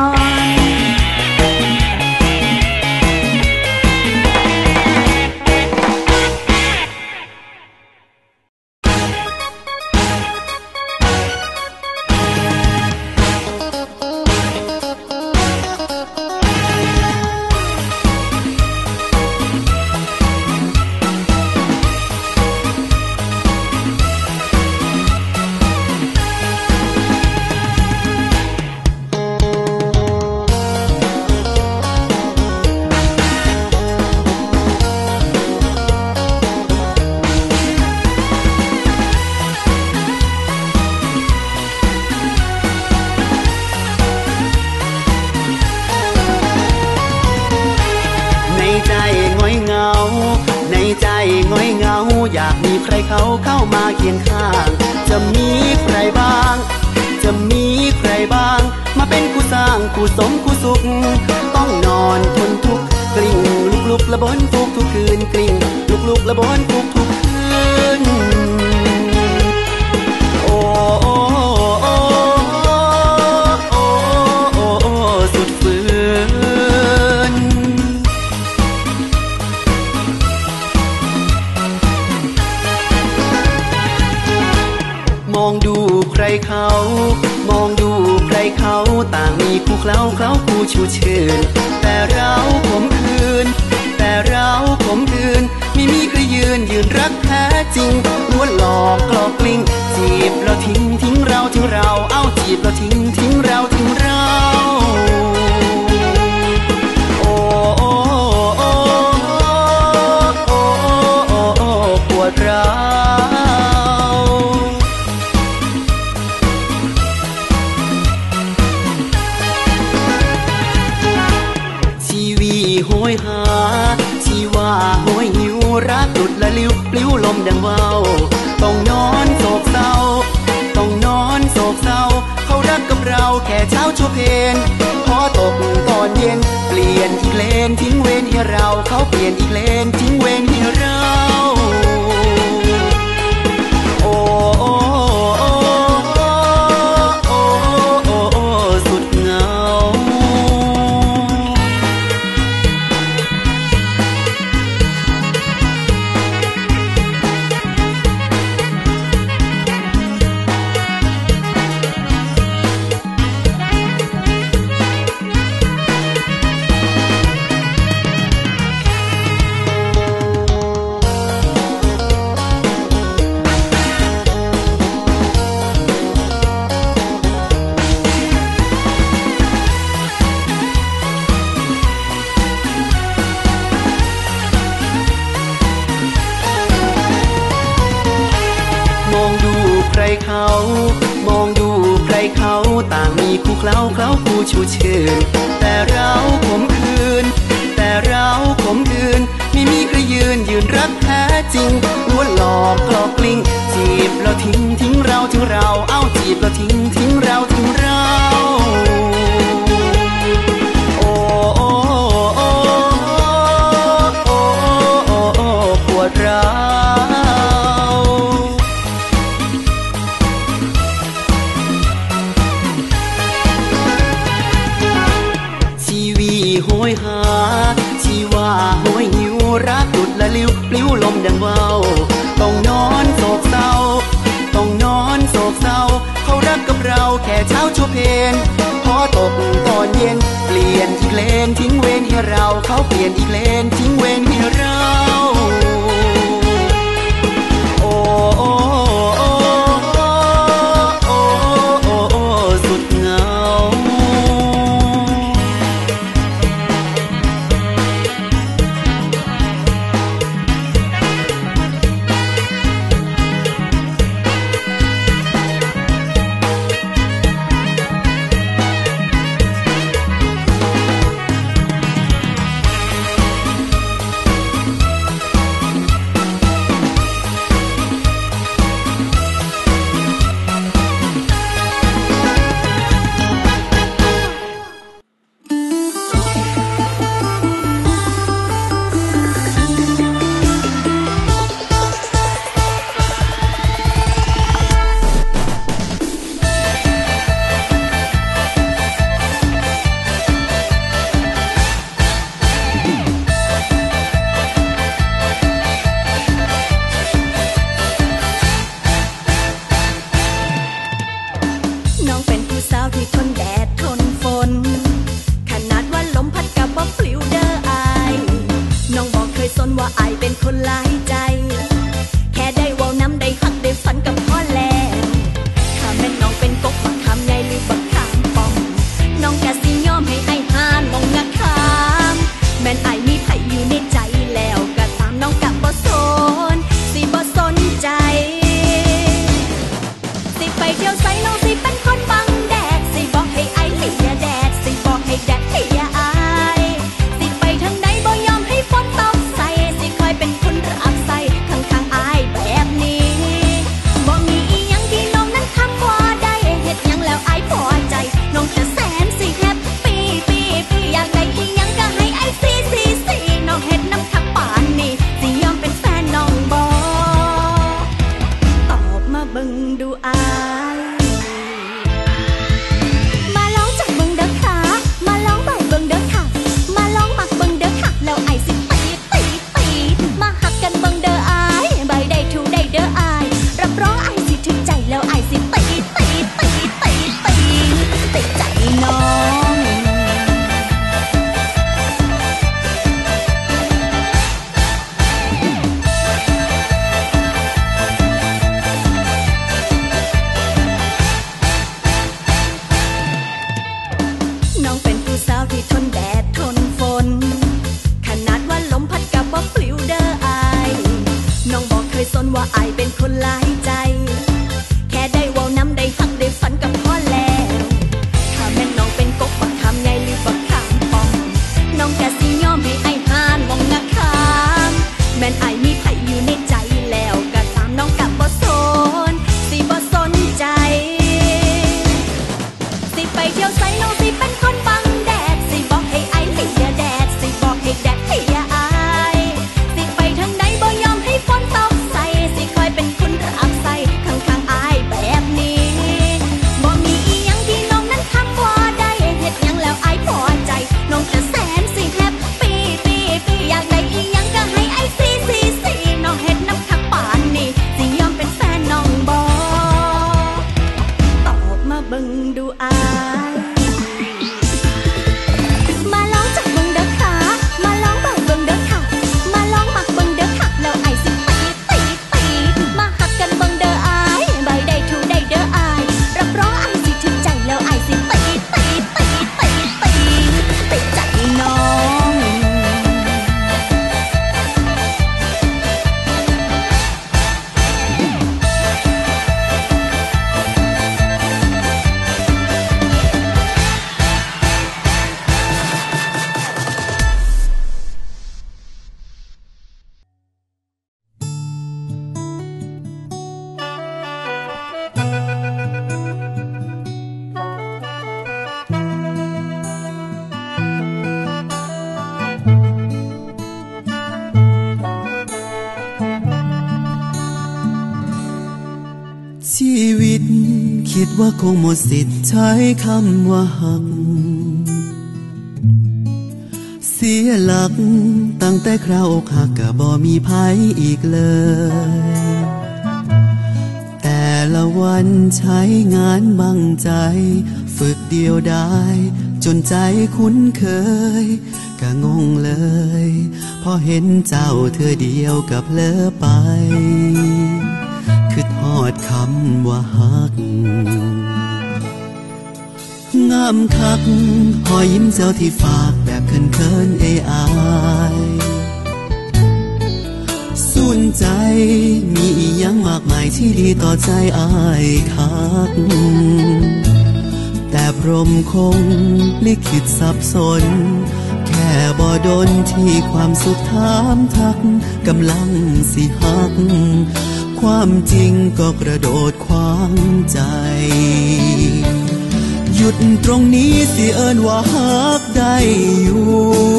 อยากมีใครเขาเข้ามาเคียงข้างจะมีใครบ้างจะมีใครบ้างมาเป็นคู่สร้างคู่สมคู่สุขต้องนอนทนทุกข์กลิ้งลุกๆละบนฟุกทุกคืนกลิ้งลุกๆละบนฟุกทุกคืนโอ้โอ้โอ้โอ้โอ้โอ้สุดฝืนมองดูใครเขามองดูใครเขาต่างมีคู่เคล้าเคล้าคู่ชูเชิญแต่เราผมคืนแต่เราผมคืนไม่มีใครยืนยืนรักแท้จริงล้วนหลอกกลอกกลิ้งจีบเราทิ้งทิ้งเราทิ้งเราเอ้าจีบเราทิ้งทิ้งเราทิ้งเราโอ้โอ้โอ้โอ้โอ้โอ้ปวดร้าวโหยหาชีว่าโหยหิวรักหลุดละลิ้วปลิ้วลมดังว่าวต้องนอนโศกเศร้าต้องนอนโศกเศร้าเขารักกับเราแค่เช้าชั่วเพนพอตกตอนเย็นเปลี่ยนอีกเลนทิ้งเวรให้เราเขาเปลี่ยนอีกเลนทิ้งเวรให้เราโอ้โอ้โอ้โอ้โอ้โอ้สุดเหงเขามองดูใครเขาต่างมีคู่เคล้าเคล้าคู่ชูเชิญแต่เราผมคืนแต่เราผมคืนไม่มีใครยืนยืนรักแท้จริงล้วนหลอกกลอกกลิ้งจีบเราทิ้งทิ้งเราทิ้งเราเอ้าจีบเราทิ้งทิ้งเราทิ้งเราโอ้โอ้โอ้โอ้โอ้โอ้ปวดร้าวโหยหาชีว่าโหยหิวรักหลุดละลิ้วปลิ้วลมดังว่าวต้องนอนโศกเศร้าต้องนอนโศกเศร้าเขารักกับเราแค่เช้าชั่วเพนพอตกตอนเย็นเปลี่ยนอีกเลนทิ้งเวรให้เราเขาเปลี่ยนอีกเลนทิ้งเวรให้เราโอ้โอ้โอ้โอ้โอ้โอ้สุดเหงาเป็นคนหลายใจแค่ได้เว้าน้ำได้หักได้ฝันกับพ่อแล้วถ้าแม่นน้องเป็นกบบักขามใหญ่หรือบักขามป้อมน้องกะสิยอมให้ไอ้หานมองงะขามแม่นไอ้มีไผอยู่ในใจแล้วก็ตามน้องกะบ่สนสิบ่สนใจสิไปเที่ยวไสน้องสิเป็นคนบังแดดสิบอกให้ไอ้เลียแดดสิบอกให้แดดเลียอายสิไปทางใดบ่ยอมให้ฝนตกใส่สิคอยเป็นคนรับใส่ข้างๆอายแบบนี้บ่มีอีหยังที่น้องนั้นทำบ่ได้เฮ็ดหยังแล้วอายพอใจน้องจะแสนสิแฮปปี้ปี้ปี้อยากได้อีหยังก็ให้ไอ้ซีซีซีน้องเฮ็ดน้ำคักปานนี้สิยอมเป็นแฟนน้องบ่ตอบมาเบิ่งดูอายมาลองจับเบิ่งเด้อค่ะมาลองบ่ายเบิ่งเด้อค่ะมาลองมักเบิ่งเด้อค่ะแล้วไอ้สิตีตีตีมาหักกันเบิ่งเด้ออายใบได้ถูได้เด้ออายรับรองไอ้สิถึงใจแล้วไอ้สิตีตีตีตีตีติดใจน้องน้องเป็นผู้สาวที่ทนแดดทนฝนขนาดว่าลมพัดกับบ่ปลิวเด้ออายน้องบอกเคยสนว่าอายเป็นคนหลายใจแค่ได้เว้าน้ำได้หักได้ฝันกับพ่อแล้วถ้าแม่นน้องเป็นกบบักขามใหญ่หรือบักขามป้อมน้องกะสิยอมให้ไอ้หานมองงะขามแม่นอายมีไผอยู่ในใจแล้วก็ตามน้องกะบ่สนสิบ่สนใจสิไปเที่ยวไสน้องสิเป็นคนบังแดดสิบอกให้ไอ้เลียแดดสิบอกให้แดดเลียอายสิไปทางใดบ่ยอมให้ฝนตกใส่สิคอยเป็นคนรับใส่ข้างๆอายแบบนี้บ่มีอีหยังที่น้องนั้นทำบ่ได้เฮ็ดหยังแล้วอายพอใจน้องจะแสนสิแฮปปี้ปี้ปี้อยากได้อีหยังก็ให้ไอ้ซีซีซีน้องเฮ็ดน้ำคักปานนี้สิยอมเป็นแฟนน้องบ่ตอบมาเบิ่งดูอายมาลองจับเบิ่งเด้อค่ะมาลองบ่ายเบิ่งเด้อค่ะมาลองมักเบิ่งเด้อค่ะแล้วไอ้สิตีตีตีมาหักกันเบิ่งเด้ออายใบได้ถูได้เด้ออายรับรองไอ้สิถึงใจแล้วไอ้สิตีตีตีตีตีติดใจน้องชีวิตคิดว่าคงหมดสิทธิ์ใช้คำว่าหักเสียหลักตั้งแต่คราวอกหักก็บ่มีภัยอีกเลยแต่ละวันใช้งานบังใจฝึกเดียวได้จนใจคุ้นเคยก็งงเลยพอเห็นเจ้าเธอเดียวกับเลอไปคือทอดคำว่าฮักงามคักหอยยิ้มเจ้าที่ฝากแบบเขินเขินเออายสูนใจมีอีหยังมากมายที่ดีต่อใจอายคักแต่พรหมคงลิขิตสับสนแค่บ่ดนที่ความสุขถามทักกำลังสิฮักความจริงก็กระโดดขวางใจหยุดตรงนี้สิเอิ้นว่าฮักได้อยู่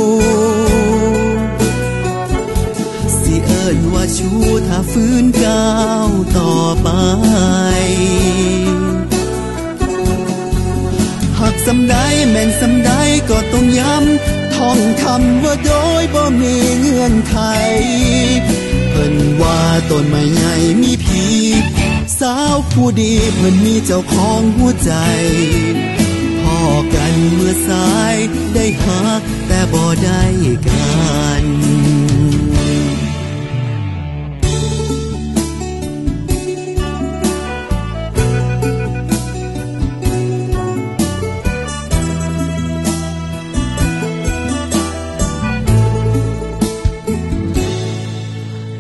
สิเอิ้นว่าชูถ้าฟื้นก้าวต่อไปหักสำใดแม่นสำใดก็ต้องย้ำท่องคำว่าโดยบ่มีเงื่อนไขเพิ่นว่าต้นไม้ใหญ่มีผีสาวผู้ดีเพิ่นมีเจ้าของหัวใจพอกันเมื่อสายได้หักแต่บ่ได้กัน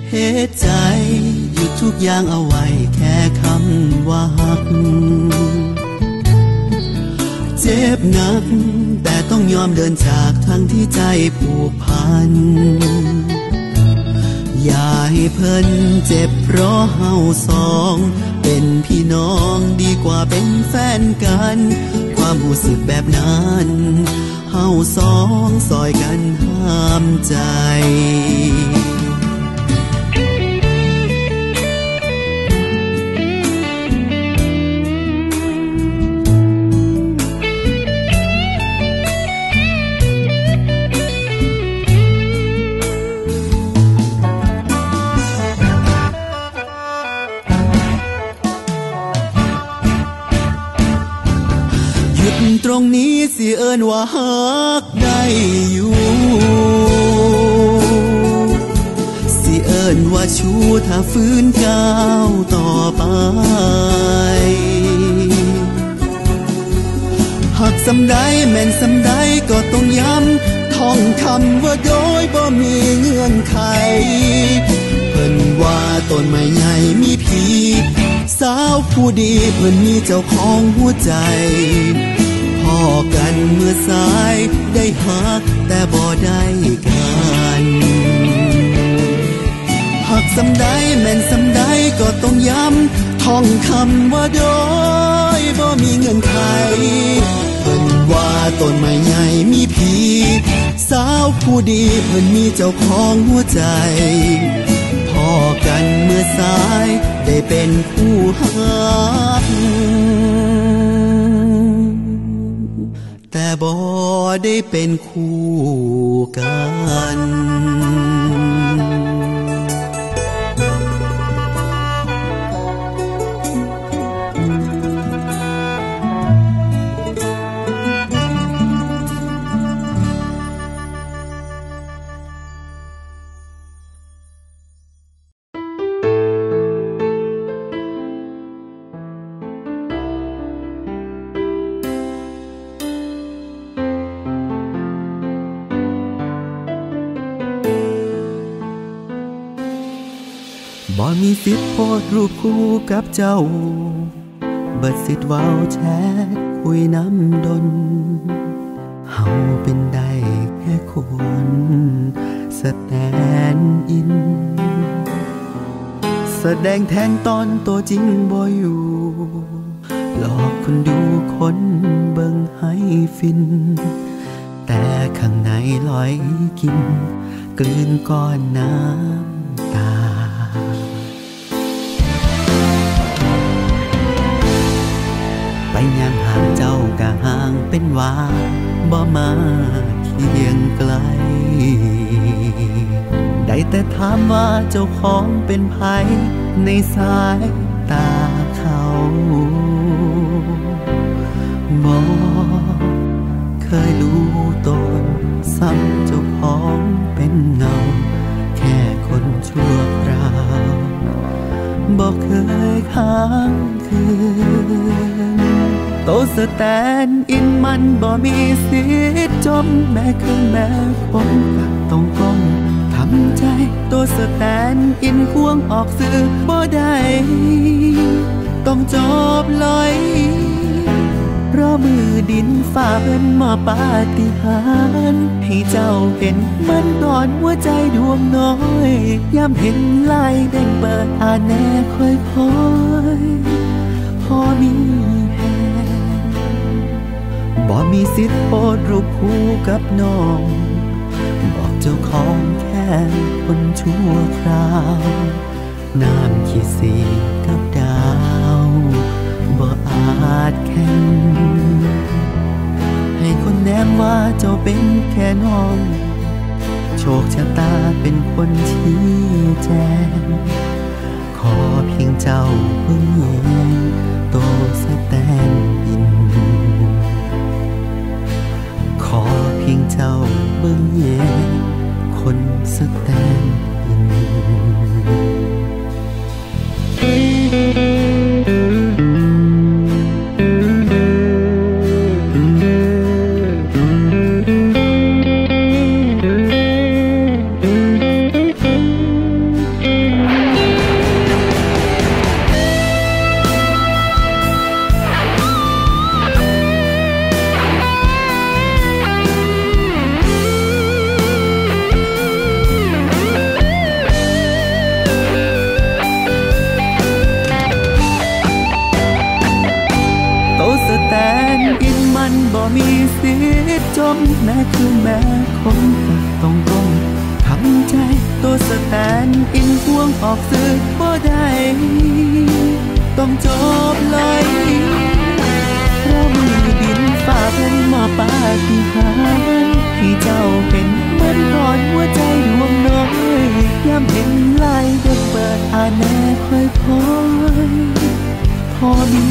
เหตุใจหยุดทุกอย่างเอาไว้แค่คำว่าฮักเจ็บหนักแต่ต้องยอมเดินจากทั้งที่ใจผูกพันอย่าให้เพิ่นเจ็บเพราะเฮาสองเป็นพี่น้องดีกว่าเป็นแฟนกันความรู้สึกแบบนั้นเฮาสองซอยกันห้ามใจตรงนี้สิเอิ้นว่าฮักได้อยู่สิเอิ้นว่าชูถ้าฟื้นก้าวต่อไปหักสำใดแม่นสำใดก็ต้องย้ำท่องคำว่าโดยบ่มีเงื่อนไขเพิ่นว่าต้นไม้ใหญ่มีผีสาวผู้ดีเพิ่นมีเจ้าของหัวใจพอกันเมื่อสายได้หักแต่บ่ได้กันหักสำใดแม่นสำใดก็ต้องย้ำท่องคำว่าโดยบ่มีเงื่อนไขเพิ่นว่าต้นไม้ใหญ่มีผีสาวผู้ดีเพิ่นมีเจ้าของหัวใจพอกันเมื่อสายได้เป็นคู่หักแต่บ่ได้เป็นคู่กันบ่มีสิทธิ์โพสต์รูปคู่กับเจ้าเบิดสิทธิ์เว้าแชทคุยน้ำดนเฮาเป็นได้แค่คนสแตนด์อินแสดงแทนตอนตัวจริงบ่อยู่หลอกคนดูคนเบิ่งให้ฟินแต่ข้างในลอยกินกลืนก้อนน้ำตาไปยังห่างเจ้ากะห่างเป็นว่าบ่มาเคียงไกลได้แต่ถามว่าเจ้าของเป็นไผในสายตาเขาบ่เคยรู้ตนซ้ำเจ้าของเป็นเงาแค่คนชั่วคราวบ่เคยค้างคืนโตสแตนอินมันบ่มีสิทธิ์จมแม้คืนแม้ฝนก็ต้องก้มทำใจโตสแตนอินควงออกสื่อบ่ได้ต้องจบลอยรอมือดินฝ่าเพิ่นมาปาฏิหาริย์ให้เจ้าเห็นมันก่อนหัวใจดวงน้อยยามเห็นลายแดงเปิดอ่านแน่ค่อยๆพอมีแหงบ่มีสิทธิ์โพสต์รูปคู่กับน้องบอกเจ้าของแค่คนชั่วคราวน้ำขี้สีกับดาวบ่อาจแข่งให้คนแนมว่าเจ้าเป็นแค่น้องโชคชะตาเป็นคนชี้แจงขอเพียงเจ้าเพิ่งเห็นโตสแตนอินขอเพียงเจ้าเบิ่งแย่คนสแตนอินเบ่มีสิทธิ์จมแม้คือแม้คนก็ต้องก้มทำใจตัวสแตนอินห่วงออกสื่อบ่ได้ต้องจบเลยเรามือบินฝ่าเป็นหมอปาฏิหาริย์ที่เจ้าเป็นเหมือนก่อนหัวใจดวงน้อยย้ำเห็นลายเดินเปิดอ่านแน่ค่อยพอยพอมี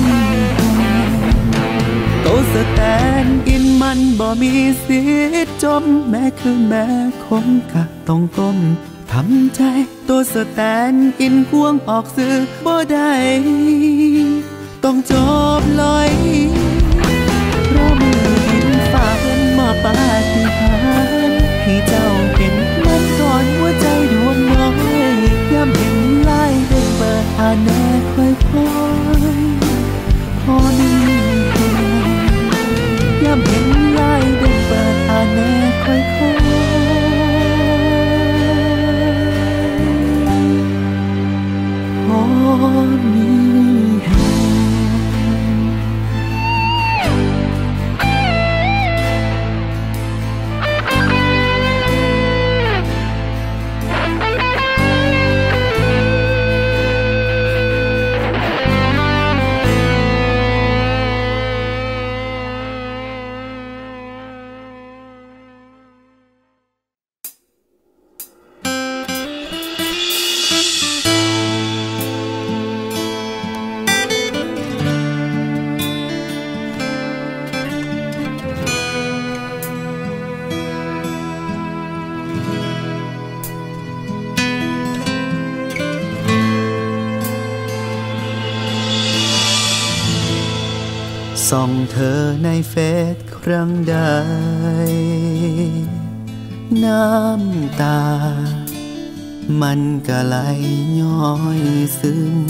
โตสแตนอินมันบ่มีสิทธิ์จมแม้คือแม้คงกะต้องก้มทำใจตัวสแตนอินห่วงออกสื่อบ่ได้ต้องจบลอยเพราะมือดินฝ่าเป็นหมอปาฏิหาริย์ให้เจ้าเป็นเหมือนก่อนหัวใจดวงน้อยย้ำเห็นลายเดินเปิดอ่านแน่ค่อยพอยพอมีย้ำเห็นลายเดินเปิดอ่านแน่ค่อยพอยพอมีส่องเธอในเฟซครั้งใดน้ำตามันก็ไหลย้อยซึม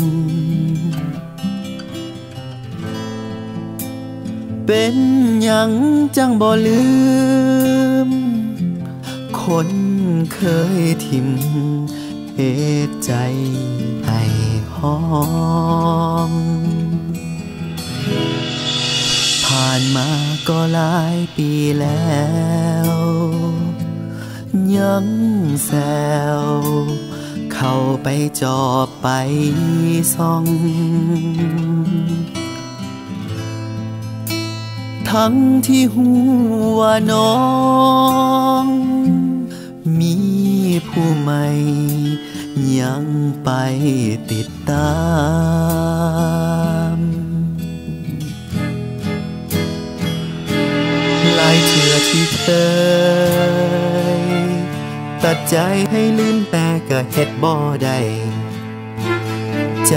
เป็นหยังจังบ่ลืมคนเคยทิมเหตุใจให้หอมผ่านมาก็หลายปีแล้วยังแซวเข้าไปจอบไปส่องทั้งที่หัวน้องมีผู้ใหม่ยังไปติดตามหลายเทื่อที่เคยตัดใจให้ลืมแต่ก็เฮ็ดบ่ได้ใจ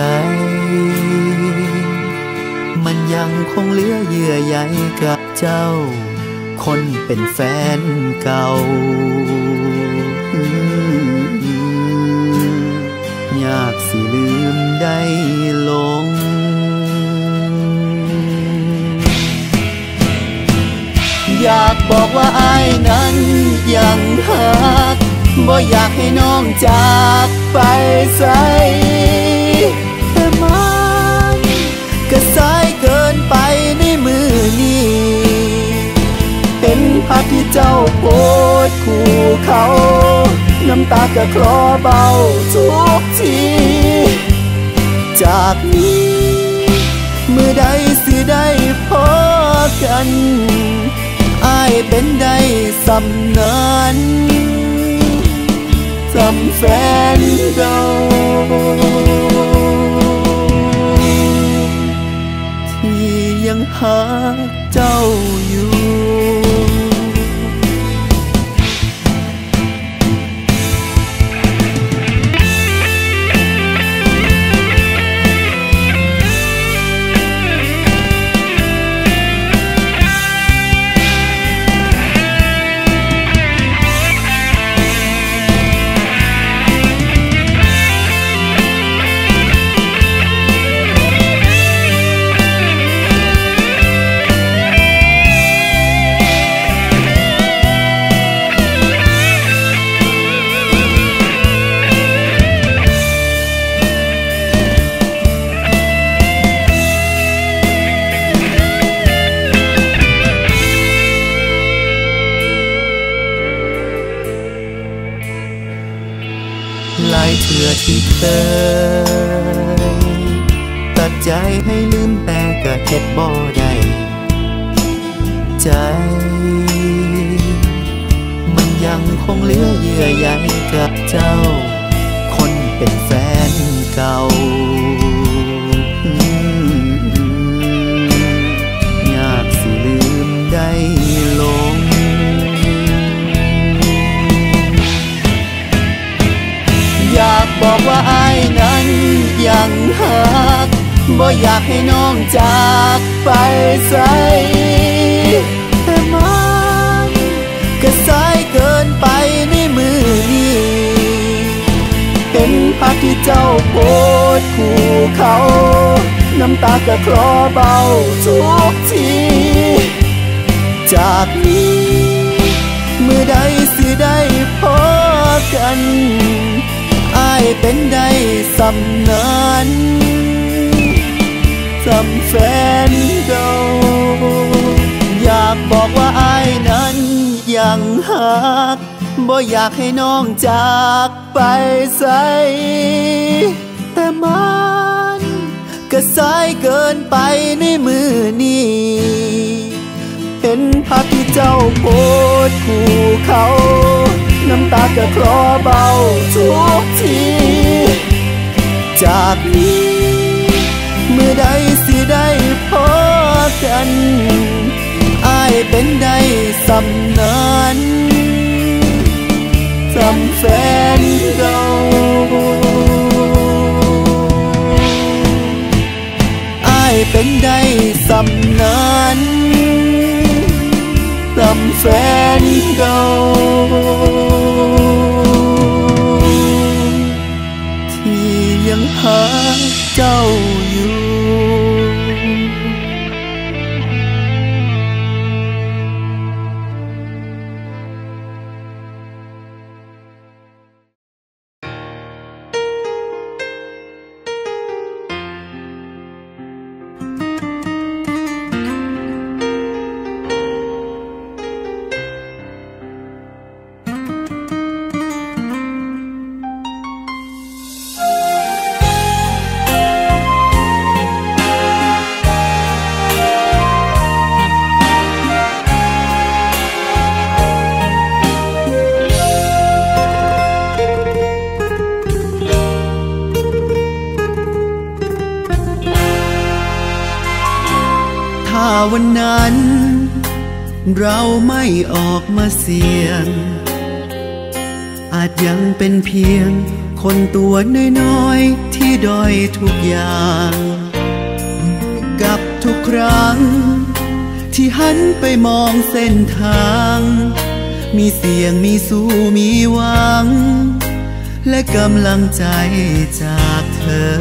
มันยังคงเหลือเยื่อใยกับเจ้าคนเป็นแฟนเก่าอยากสิลืมได้ลงอยากบอกว่าอ้ายนั้นยังหักบ่อยากให้น้องจากไปไสแต่มันก็สายเกินไปในมือนี้เป็นภาพที่เจ้าโพสต์คู่เขาน้ำตาก็คลอเบาทุกทีจากนี้มือใดสิได้พอกันอ้ายเป็นได้สำนันสำแฟนเก่าที่ยังหาเจ้าอยู่พื่อที่เคยตัดใจให้ลืมแต่ก็เฮ็ดบ่ได้ใจมันยังคงเหลือเยื่อใยกับเจ้าคนเป็นแฟนเก่าอยากสิลืมได้ลงอยากบอกว่าอ้ายนั้นยังหักบ่อยากให้น้องจากไปไสแต่มันก็สายเกินไปในมือนี้เป็นภาพที่เจ้าโพสคู่เขาน้ำตาก็คลอเบาทุกทีจากนี้เมื่อใดสิได้พบกันอ้ายเป็นได้สำนั้นสำแฟนเก่าอยากบอกว่าอ้ายนั้นยังหักบ่อยากให้น้องจากไปไสแต่มันก็สายเกินไปในมือนี้เห็นภาพที่เจ้าโพสคู่เขาน้ำตาก็คลอเบาทุกทีจากนี้เมื่อใดสิได้พบกันอ้ายเป็นได้สำนั้นสำแฟนเก่าอ้ายเป็นได้สำนั้นสำแฟนเก่าที่ยังหาเจ้าอยู่วันนั้นเราไม่ออกมาเสี่ยงอาจยังเป็นเพียงคนตัวน้อยๆที่ด้อยทุกอย่างกับทุกครั้งที่หันไปมองเส้นทางมีเสียงมีสู้มีหวังและกำลังใจจากเธอ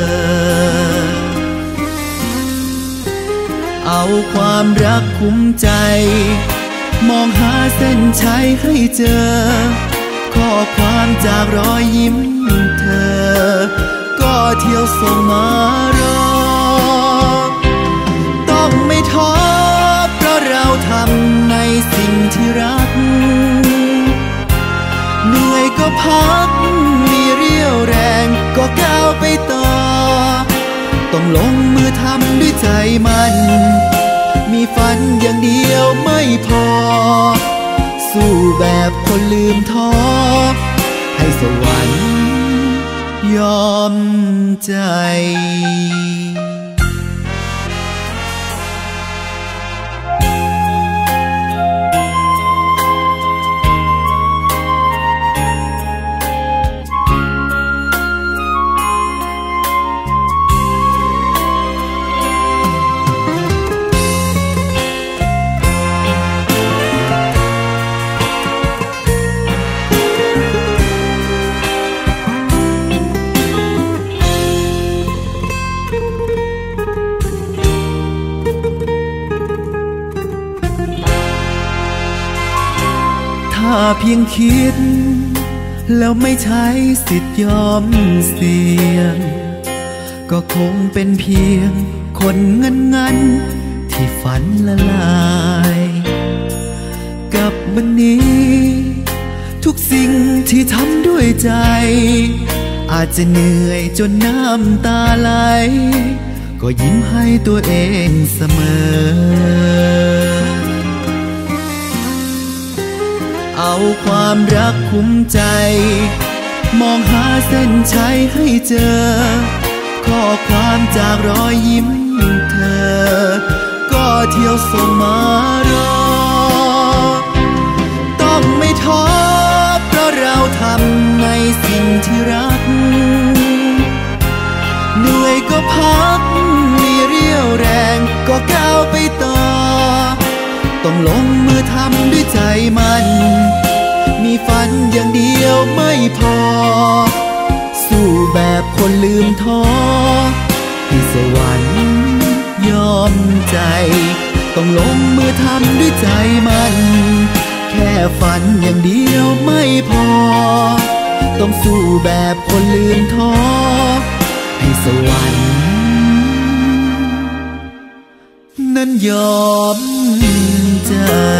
เอาความรักคุ้มใจมองหาเส้นชัยให้เจอข้อความจากรอยยิ้มเธอก็เที่ยวส่งมารอต้องไม่ท้อเพราะเราทำในสิ่งที่รักเหนื่อยก็พักมีเรี่ยวแรงก็ก้าวไปต่อต้องลงมือทำด้วยใจมันมีฝันอย่างเดียวไม่พอสู้แบบคนลืมท้อให้สวรรค์ยอมใจ ถ้าเพียงคิดแล้วไม่ใช้สิทธิ์ยอมเสี่ยงก็คงเป็นเพียงคนเงินงันที่ฝันละลายกับวันนี้ทุกสิ่งที่ทำด้วยใจอาจจะเหนื่อยจนน้ำตาไหลก็ยิ้มให้ตัวเองเสมอเอาความรักคุ้มใจมองหาเส้นชัยให้เจอข้อความจากรอยยิ้มเธอก็เที่ยวส่งมารอต้องไม่ท้อเพราะเราทำในสิ่งที่รักเหนื่อยก็พักมีเรี่ยวแรงก็ก้าวไปต่อต้องลงมือทำด้วยใจมันมีฝันอย่างเดียวไม่พอสู้แบบคนลืมท้อให้สวรรค์ยอมใจต้องลงมือทำด้วยใจมันแค่ฝันอย่างเดียวไม่พอต้องสู้แบบคนลืมท้อให้สวรรค์นั้นยอมใจ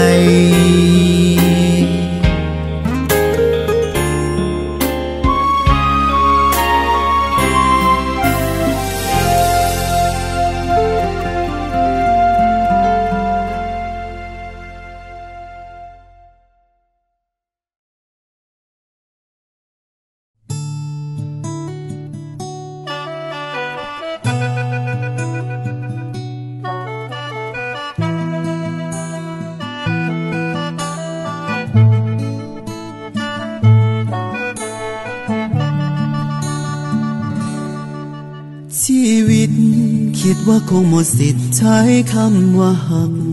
ชีวิตคิดว่าคงหมดสิทธิ์ใช้คำว่าหัก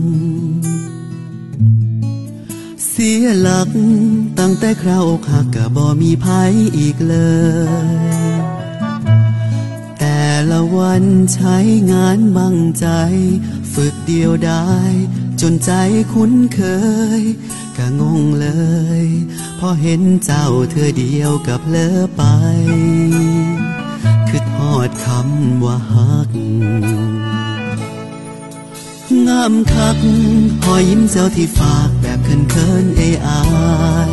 เสียหลักตั้งแต่คราวอกหักก็บ่มีภัยอีกเลยแต่ละวันใช้งานบังใจฝึกเดียวดายจนใจคุ้นเคยก็งงเลยพอเห็นเจ้าเธอเดียวกับเลอไปคือทอดคำว่าฮักงามคักหอยยิ้มเจ้าที่ฝากแบบเขินเขินเออาย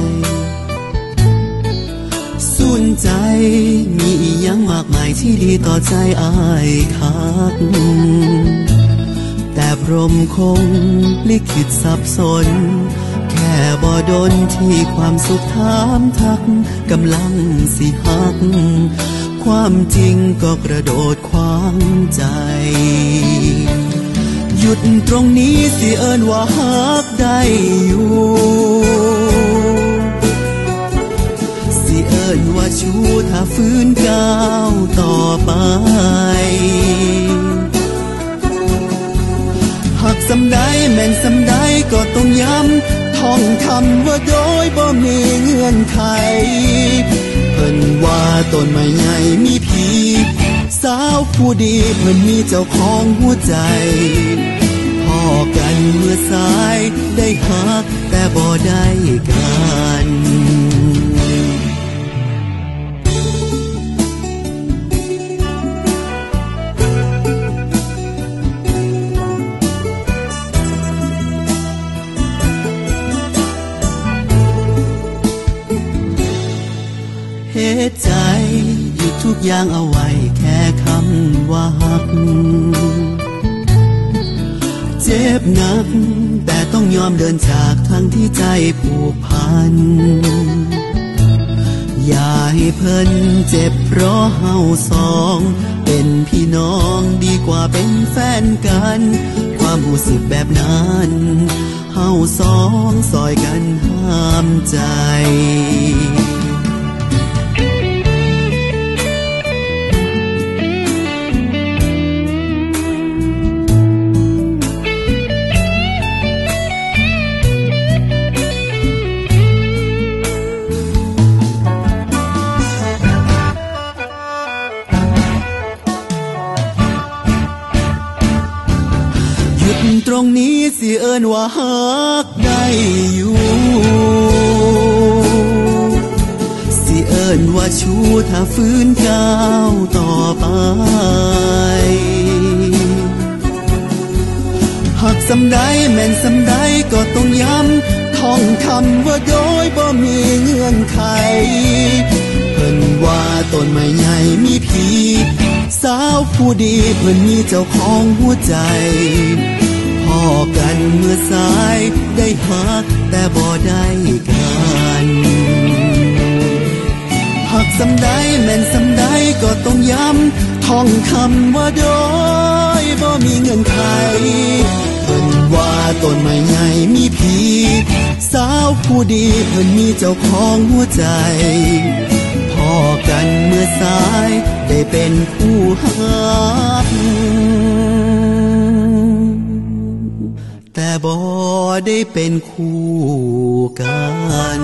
สุนใจมีอีหยังมากมายที่ดีต่อใจอายคักแต่พรหมคงลิขิตสับสนแค่บ่ดนที่ความสุขถามทักกำลังสิฮักความจริงก็กระโดดขวางใจหยุดตรงนี้สิเอิ้นว่าฮักได้อยู่สิเอิ้นว่าชูถ้าฟื้นก้าวต่อไปหักสำใดแม่นสำใดก็ต้องย้ำท่องคำว่าโดยบ่มีเงื่อนไขเพิ่นว่าต้นไม้ใหญ่มีผีสาวผู้ดีเพิ่นมีเจ้าของหัวใจพอกันเมื่อสายได้หักแต่บ่ได้กันเหตุใจหยุดทุกอย่างเอาไว้แค่คำว่าฮักเจ็บหนักแต่ต้องยอมเดินจากทางที่ใจผูกพันอย่าให้เพิ่นเจ็บเพราะเฮาสองเป็นพี่น้องดีกว่าเป็นแฟนกันความรู้สึกแบบนั้นเฮาสองซอยกันห้ามใจตรงนี้สิเอิ้นว่าฮักได้อยู่สิเอิ้นว่าชูถ้าฟื้นก้าวต่อไปหักสำใดแม่นสำใดก็ต้องย้ำท่องคำว่าโดยบ่มีเงื่อนไขเพิ่นว่าต้นไม้ใหญ่มีผีสาวผู้ดีเพิ่นมีเจ้าของหัวใจพอกันเมื่อสายได้หักแต่บ่ได้กันหักสำใดแม่นสำใดก็ต้องย้ำท่องคำว่าโดยบ่มีเงื่อนไขเพิ่นว่าต้นไม้ใหญ่มีผีสาวผู้ดีเพิ่นมีเจ้าของหัวใจพอกันเมื่อสายได้เป็นคู่หักแต่บ่ได้เป็นคู่กัน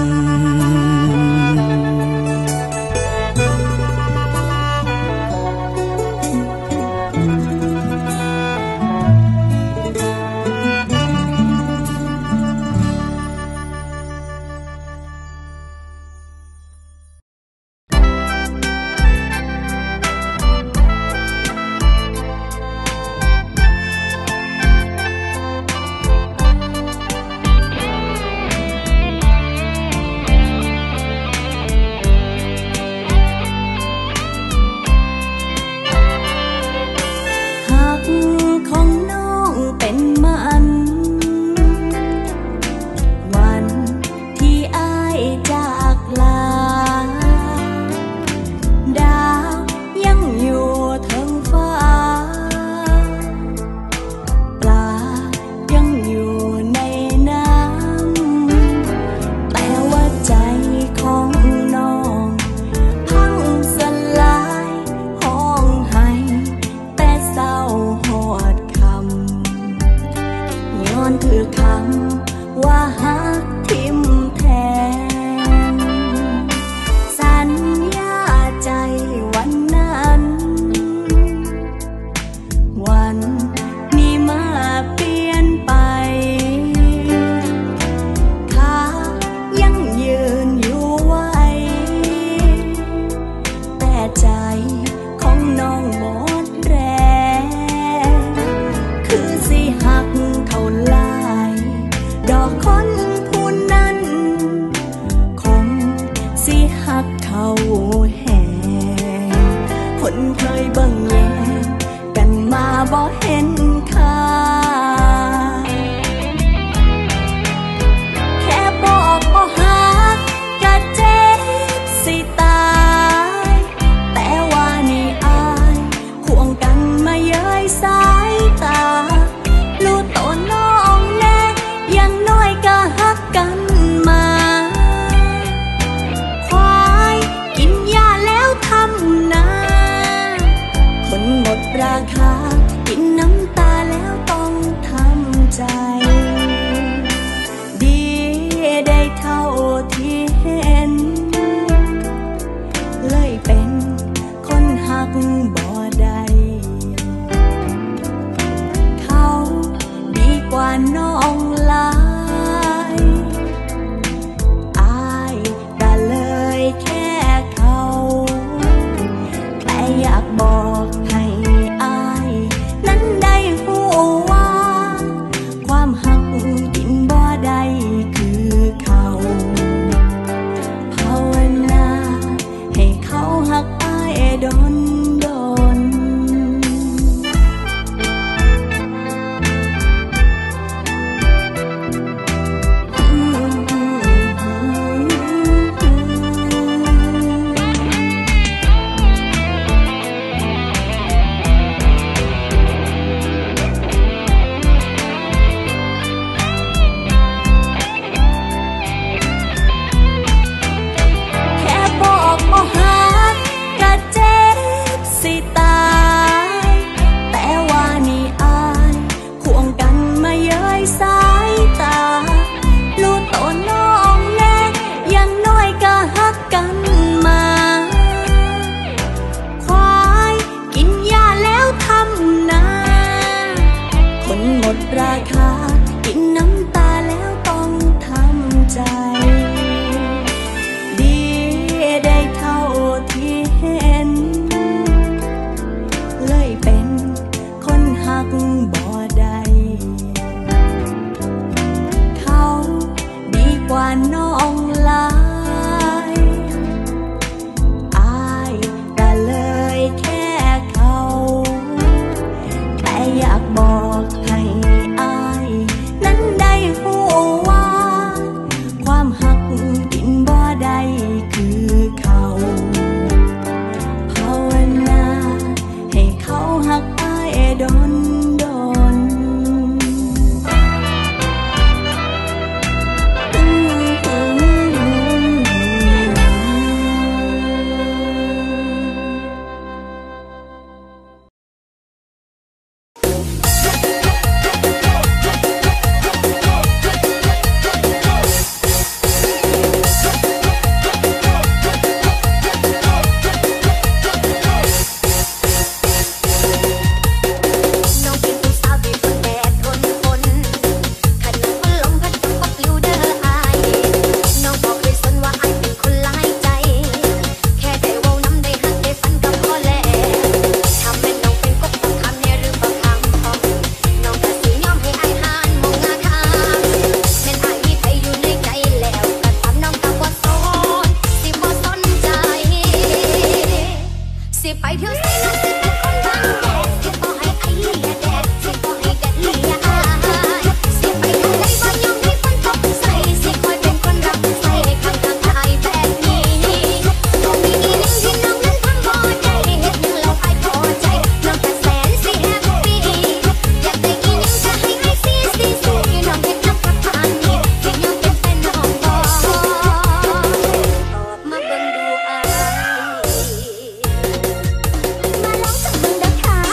ดนดนมา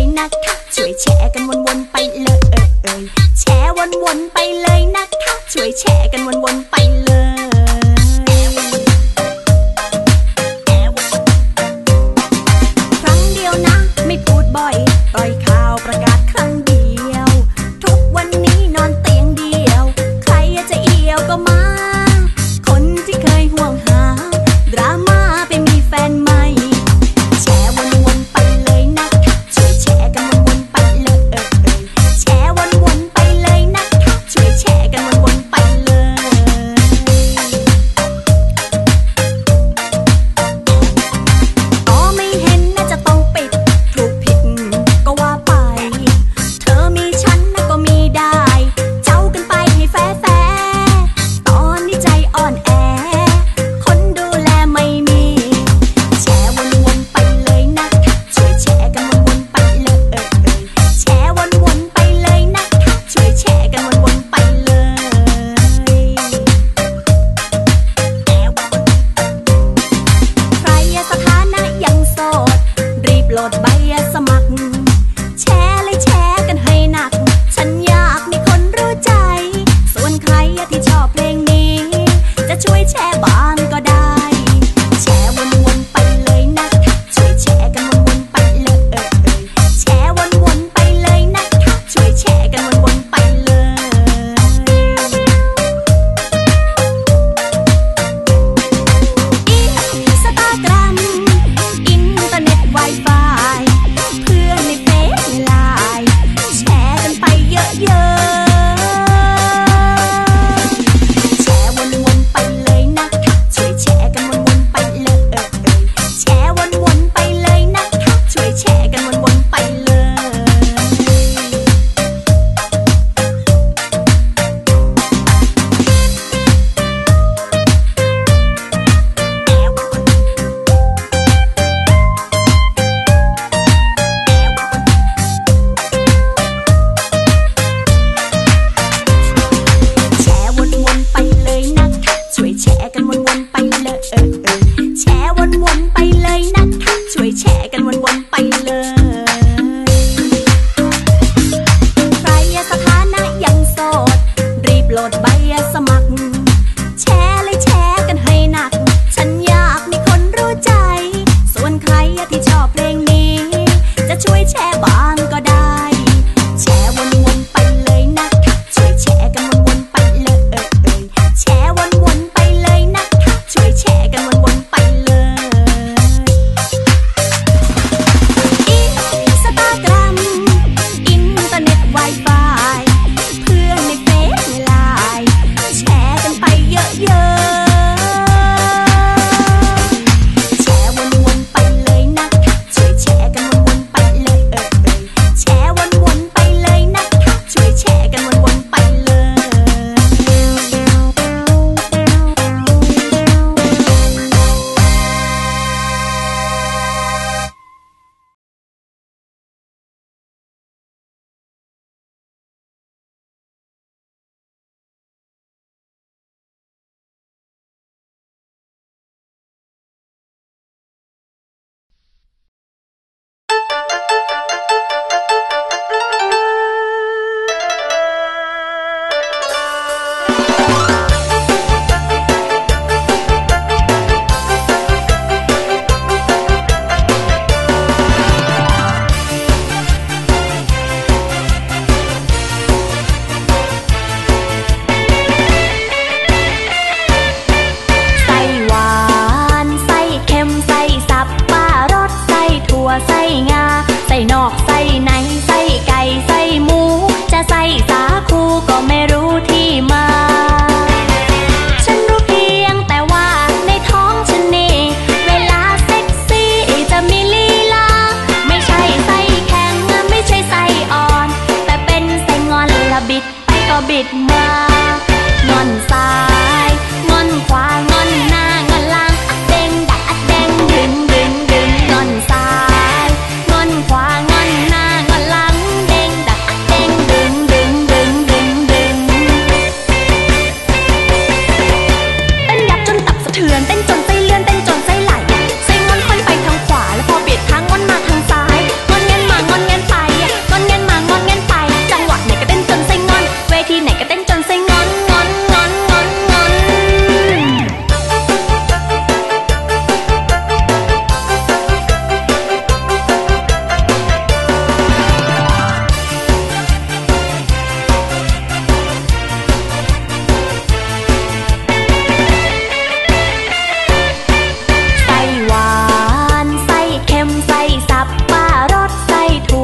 เลยนะคะช่วยแชร์กันวนๆไปเลยเออเออแชร์วนๆไปเลยนะคะช่วยแชร์กันวนๆไปเลยครั้งเดียวนะไม่พูดบ่อยปล่อยข่าวประกาศครั้งเดียวทุกวันนี้นอนเตียงเดียวใครจะเอี่ยวก็มาคนที่เคยห่วงหาดราม่าไปมีแฟนใหม่แชร์วนๆไปเลยนะคะช่วยแชร์กันวนๆไปเลยเออเออแชร์วนๆไปเลยนะคะช่วยแชร์กันวนๆไปเลยก็ไม่เห็นน่าจะต้องปิดถูกผิดก็ว่าไปเธอมีฉันนะก็มีได้เจ้ากันไปให้แฟร์แฟร์ตอนนี้ใจอ่อนแอคนดูแลไม่มีแชร์วนๆไปเลยนะคะช่วยแชร์กันวนๆไปเลยเออเออแชร์วนๆไปเลยนะคะช่วยแชร์กันวนๆไปเลยใครสถานะยังโสดรีบโหลดใบสมัครแชร์เลยแชร์กันให้หนักฉันอยากมีคนรู้ใจส่วนใครที่ชอบเพลงนี้จะช่วยแชร์บ้างก็ได้แชร์วนๆไปเลยนะคะช่วยแชร์กันวนๆไปเลยเออเออแชร์วนๆไปเลยนะคะช่วยแชร์กันวนๆไปเลยอินสตาแกรมอินเทอร์เน็ต Wi-Fi เพื่อนในเฟซในไลน์แชร์กันไปเยอะๆแชร์วนๆไปเลยนะคะช่วยแชร์กันวนๆไปเลยเออเออแชร์วนๆไปเลยนะคะช่วยแชร์กันวนๆไปเลยแชร์วนๆไปเลยนะคะช่วยแชร์กันวนๆไปเลยเออเออแชร์วนๆไปเลยนะคะช่วยแชร์กันวนๆไปเลยใครสถานะยังโสดรีบโหลดใบสมัครแชร์เลยแชร์กันให้หนักฉันอยากมีคนรู้ใจส่วนใครที่ชอบเพลงนี้จะช่วยแชร์บ้างก็ได้แชร์วนๆไปเลยนะคะช่วยแชร์กันวนๆไปเลยเออเออแชร์วนๆไปเลยนะคะช่วยแชร์กันวนๆไปเลยอินสตาแกรมอินเทอร์เน็ต Wi-Fi เพื่อนในเฟซในไลน์แชร์กันไปเยอะๆแชร์วนๆไปเลยนะคะช่วยแชร์กันวนๆไปเลยเออเออแชร์วนๆไปเลยนะคะช่วยแชร์กันวนๆไปเลย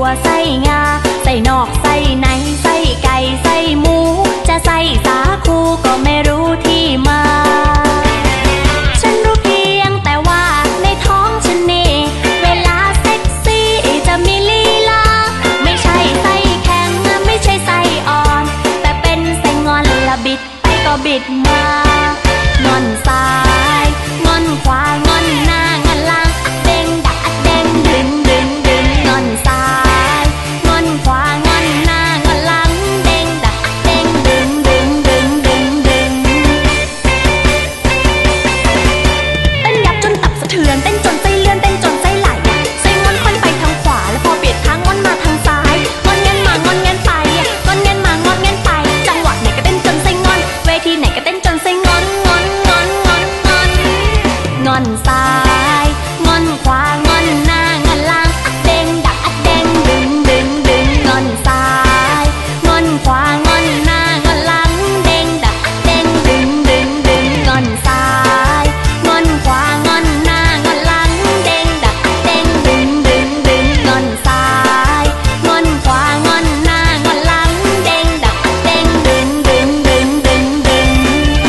ใส่งาใส่นอกใส่ในใส่ไก่ใส่หมูจะใส่สาคูก็ไม่รู้ที่มาฉันรู้เพียงแต่ว่าในท้องฉันนี่เวลาเซ็กซี่จะมีลีลาไม่ใช่ไส้แข็งไม่ใช่ไส้อ่อนแต่เป็นไส้งอนละบิดไปก็บิดมางอนซ้ายงอนขวางอนหน้างอนหลังเด้งดักเด้งดึงดึงดึงงอนซ้ายงอนขวางอนหน้างอนหลังเด้งดักเด้งดึงดึงดึงดึงดึงเต้นยับจนตับสะเทือนเต้นจนใจเลื่อนเต้นจนใจไหลใส่งอนค่อยไปทางขวาแล้วพอเปลี่ยนทางงอนมาทางซ้ายงอนเงินมางอนเงินไปงอนเงินมางอนเงินไปจังหวะไหนก็เต้นจนใจงอนเวทีไหนก็เต้นจนใจงอนงอนงอนงอนงอนงอนซ้ายงอนขวางอนหน้างอนหลังเด้งดักเด้งดึงดึงดึงงอนซ้ายงอนขวางอนหน้างอนหลังเด้งดักเด้งดึงดึงดึงงอนซ้ายงอนขวางอนหน้างอนหลังเด้งดักเด้งดึงดึงดึงงอนซ้ายงอนขวางอนหน้างอนหลังเด้งดักเด้งดึงดึงดึงดึงดึง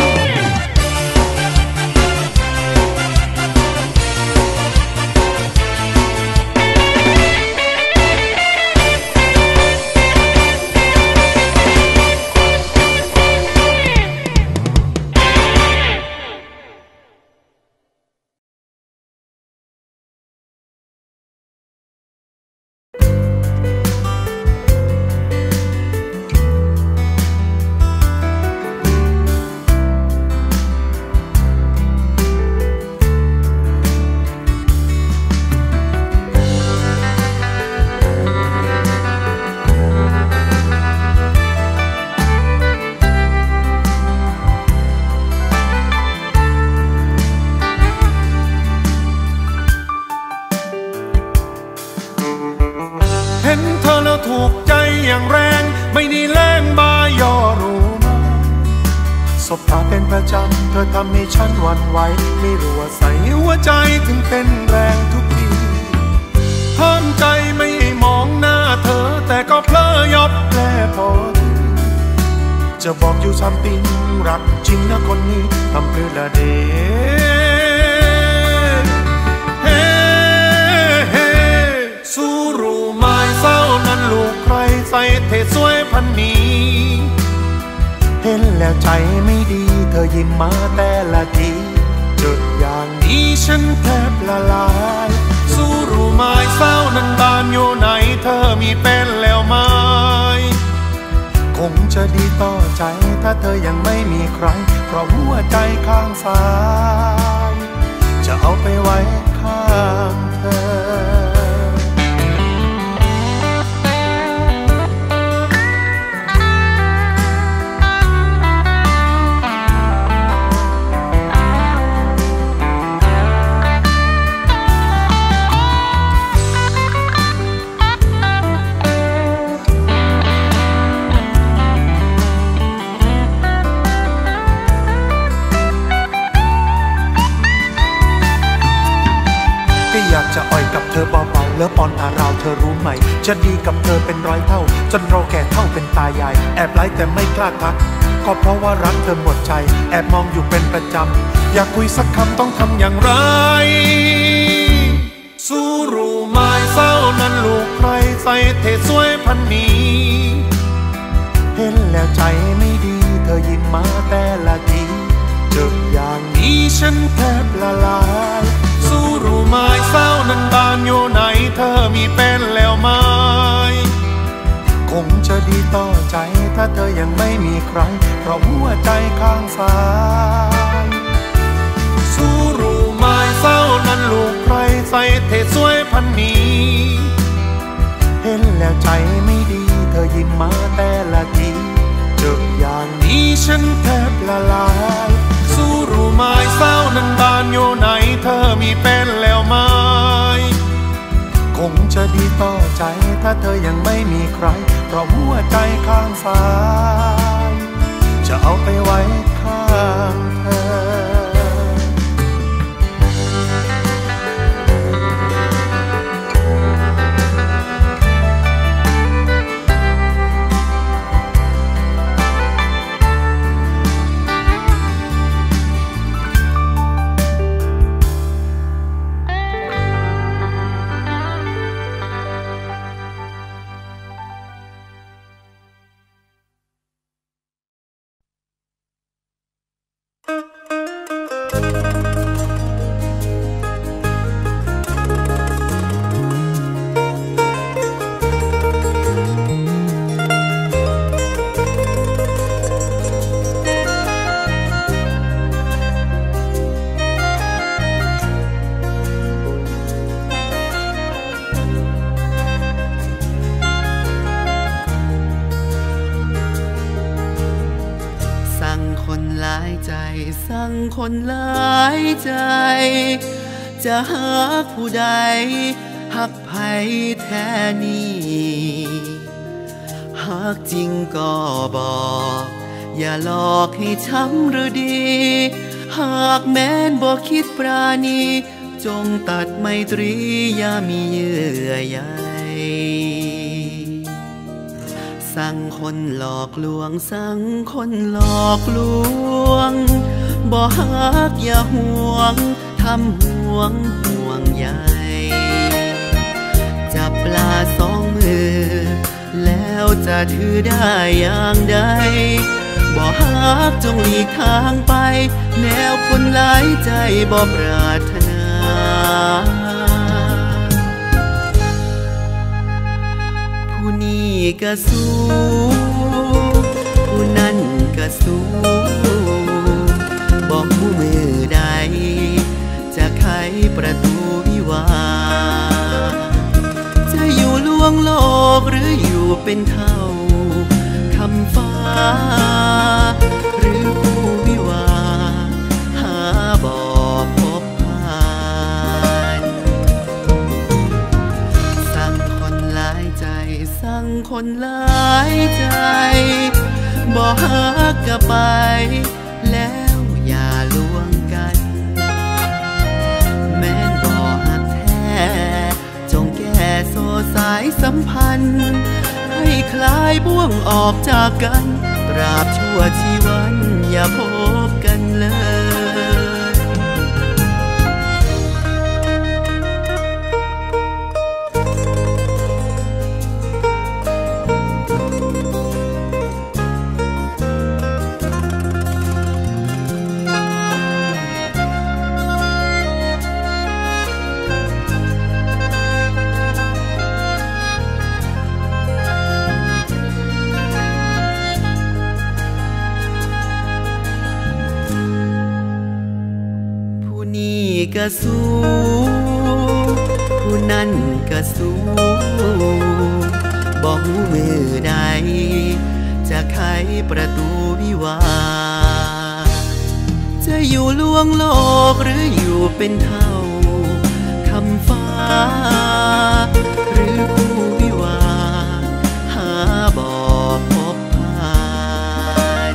เห็นเธอแล้วถูกใจอย่างแรงไม่ได้แรงบายย่อรู้มาสบตาเป็นประจำเธอทำให้ฉันหวั่นไหวไม่รู้ว่าใส่หัวใจถึงเป็นแรงทุกทีห้ามใจไม่ให้มองหน้าเธอแต่ก็เพลอยอบแลพอดีจะบอกอยู่ซ้ำติงรักจริงนะคนนี้ทำเพื่อละเดสู้รู้ไหมเศร้านั้นลูกใครใส่เทสวยพันนี้เห็นแล้วใจไม่ดีเธอยิ้มมาแต่ละทีเจออย่างนี้ฉันแทบละลายสู้รู้ไหมเศร้านั้นบ้านอยู่ไหนเธอมีเป็นแล้วไหมคงจะดีต่อใจถ้าเธอยังไม่มีใครเพราะหัวใจข้างซ้ายจะเอาไปไว้ข้างเธออยากจะอ่อยกับเธอเบาๆแล้วปอนตาราวเธอรู้ไหมจะดีกับเธอเป็นร้อยเท่าจนเราแก่เท่าเป็นตายายแอบไล่แต่ไม่กล้าทักก็เพราะว่ารักเธอหมดใจแอบมองอยู่เป็นประจำอยากคุยสักคำต้องทำอย่างไรสู้รู้ไหมเศร้านั้นลูกใครใส่เทสวยพันนี้เห็นแล้วใจไม่ดีเธอยิ้มมาแต่ละทีเจออย่างนี้ฉันแทบละลายสู้รู้ไหมเศร้านั้นบ้านอยู่ไหนเธอมีเป็นแล้วไหมคงจะดีต่อใจถ้าเธอยังไม่มีใครเพราะหัวใจข้างซ้ายสู้รู้ไหมเศร้านั้นลูกใครใส่เทสวยพันนี้เห็นแล้วใจไม่ดีเธอยิ้มมาแต่ละทีเจออย่างนี้ฉันแทบละลายสู้รู้ไหมเศร้านั้นบ้านอยู่ไหนเธอมีเป็นแล้วไหมคงจะดีต่อใจถ้าเธอยังไม่มีใครเพราะหัวใจข้างซ้ายจะเอาไปไว้ข้างเธอเายใจสั่งคนหลายใจจะหาผู้ใดหักไผแท้นี้หากจริงก็บอกอย่าหลอกให้ช้ำหรือดีหากแม้นบ่คิดปราณีจงตัดไมตรีอย่ามีเยื่อใยสั่งคนหลอกลวงสั่งคนหลอกลวงบ่ฮักอย่าห่วงทำห่วงห่วงใยจับปลาสองมือแล้วจะถือได้อย่างใดบ่ฮักจงหลีกทางไปแนวคนหลายใจบ่ปรารถนาผู้นี้ก็สู้ผู้นั้นก็สู้บอกผู้มือใดจะไขประตูวิวาจะอยู่ล่วงโลกหรืออยู่เป็นเท่าคำฟ้าหรือผู้วิวาหาบ่พบผ่านสั่งคนหลายใจสั่งคนหลายใจบ่ฮักก็ไปแล้วอย่าลวงกันแม้นบ่ฮักแท้จงแก้โซ่สายสัมพันธ์ให้คลายบ่วงออกจากกันตราบชั่วชีวันอย่าพบกันเลยก็สู้ผู้นั้นก็สู้บอกหูมือใดจะไขประตูวิวาจะอยู่ล่วงโลกหรืออยู่เป็นเท่าคำฟ้าหรือผู้วิวาหาบ่พบผ่าน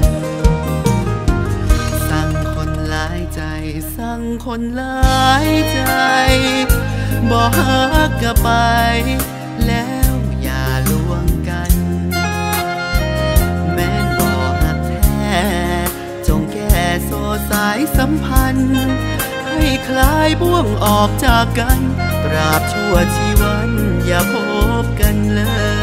สั่งคนหลายใจสั่งคนหลายใจบ่ฮักก็ไปแล้วอย่าลวงกันแม้นบ่ฮักแท้จงแก้โซ่สายสัมพันธ์ให้คลายบ่วงออกจากกันตราบชั่วชีวันอย่าพบกันเลย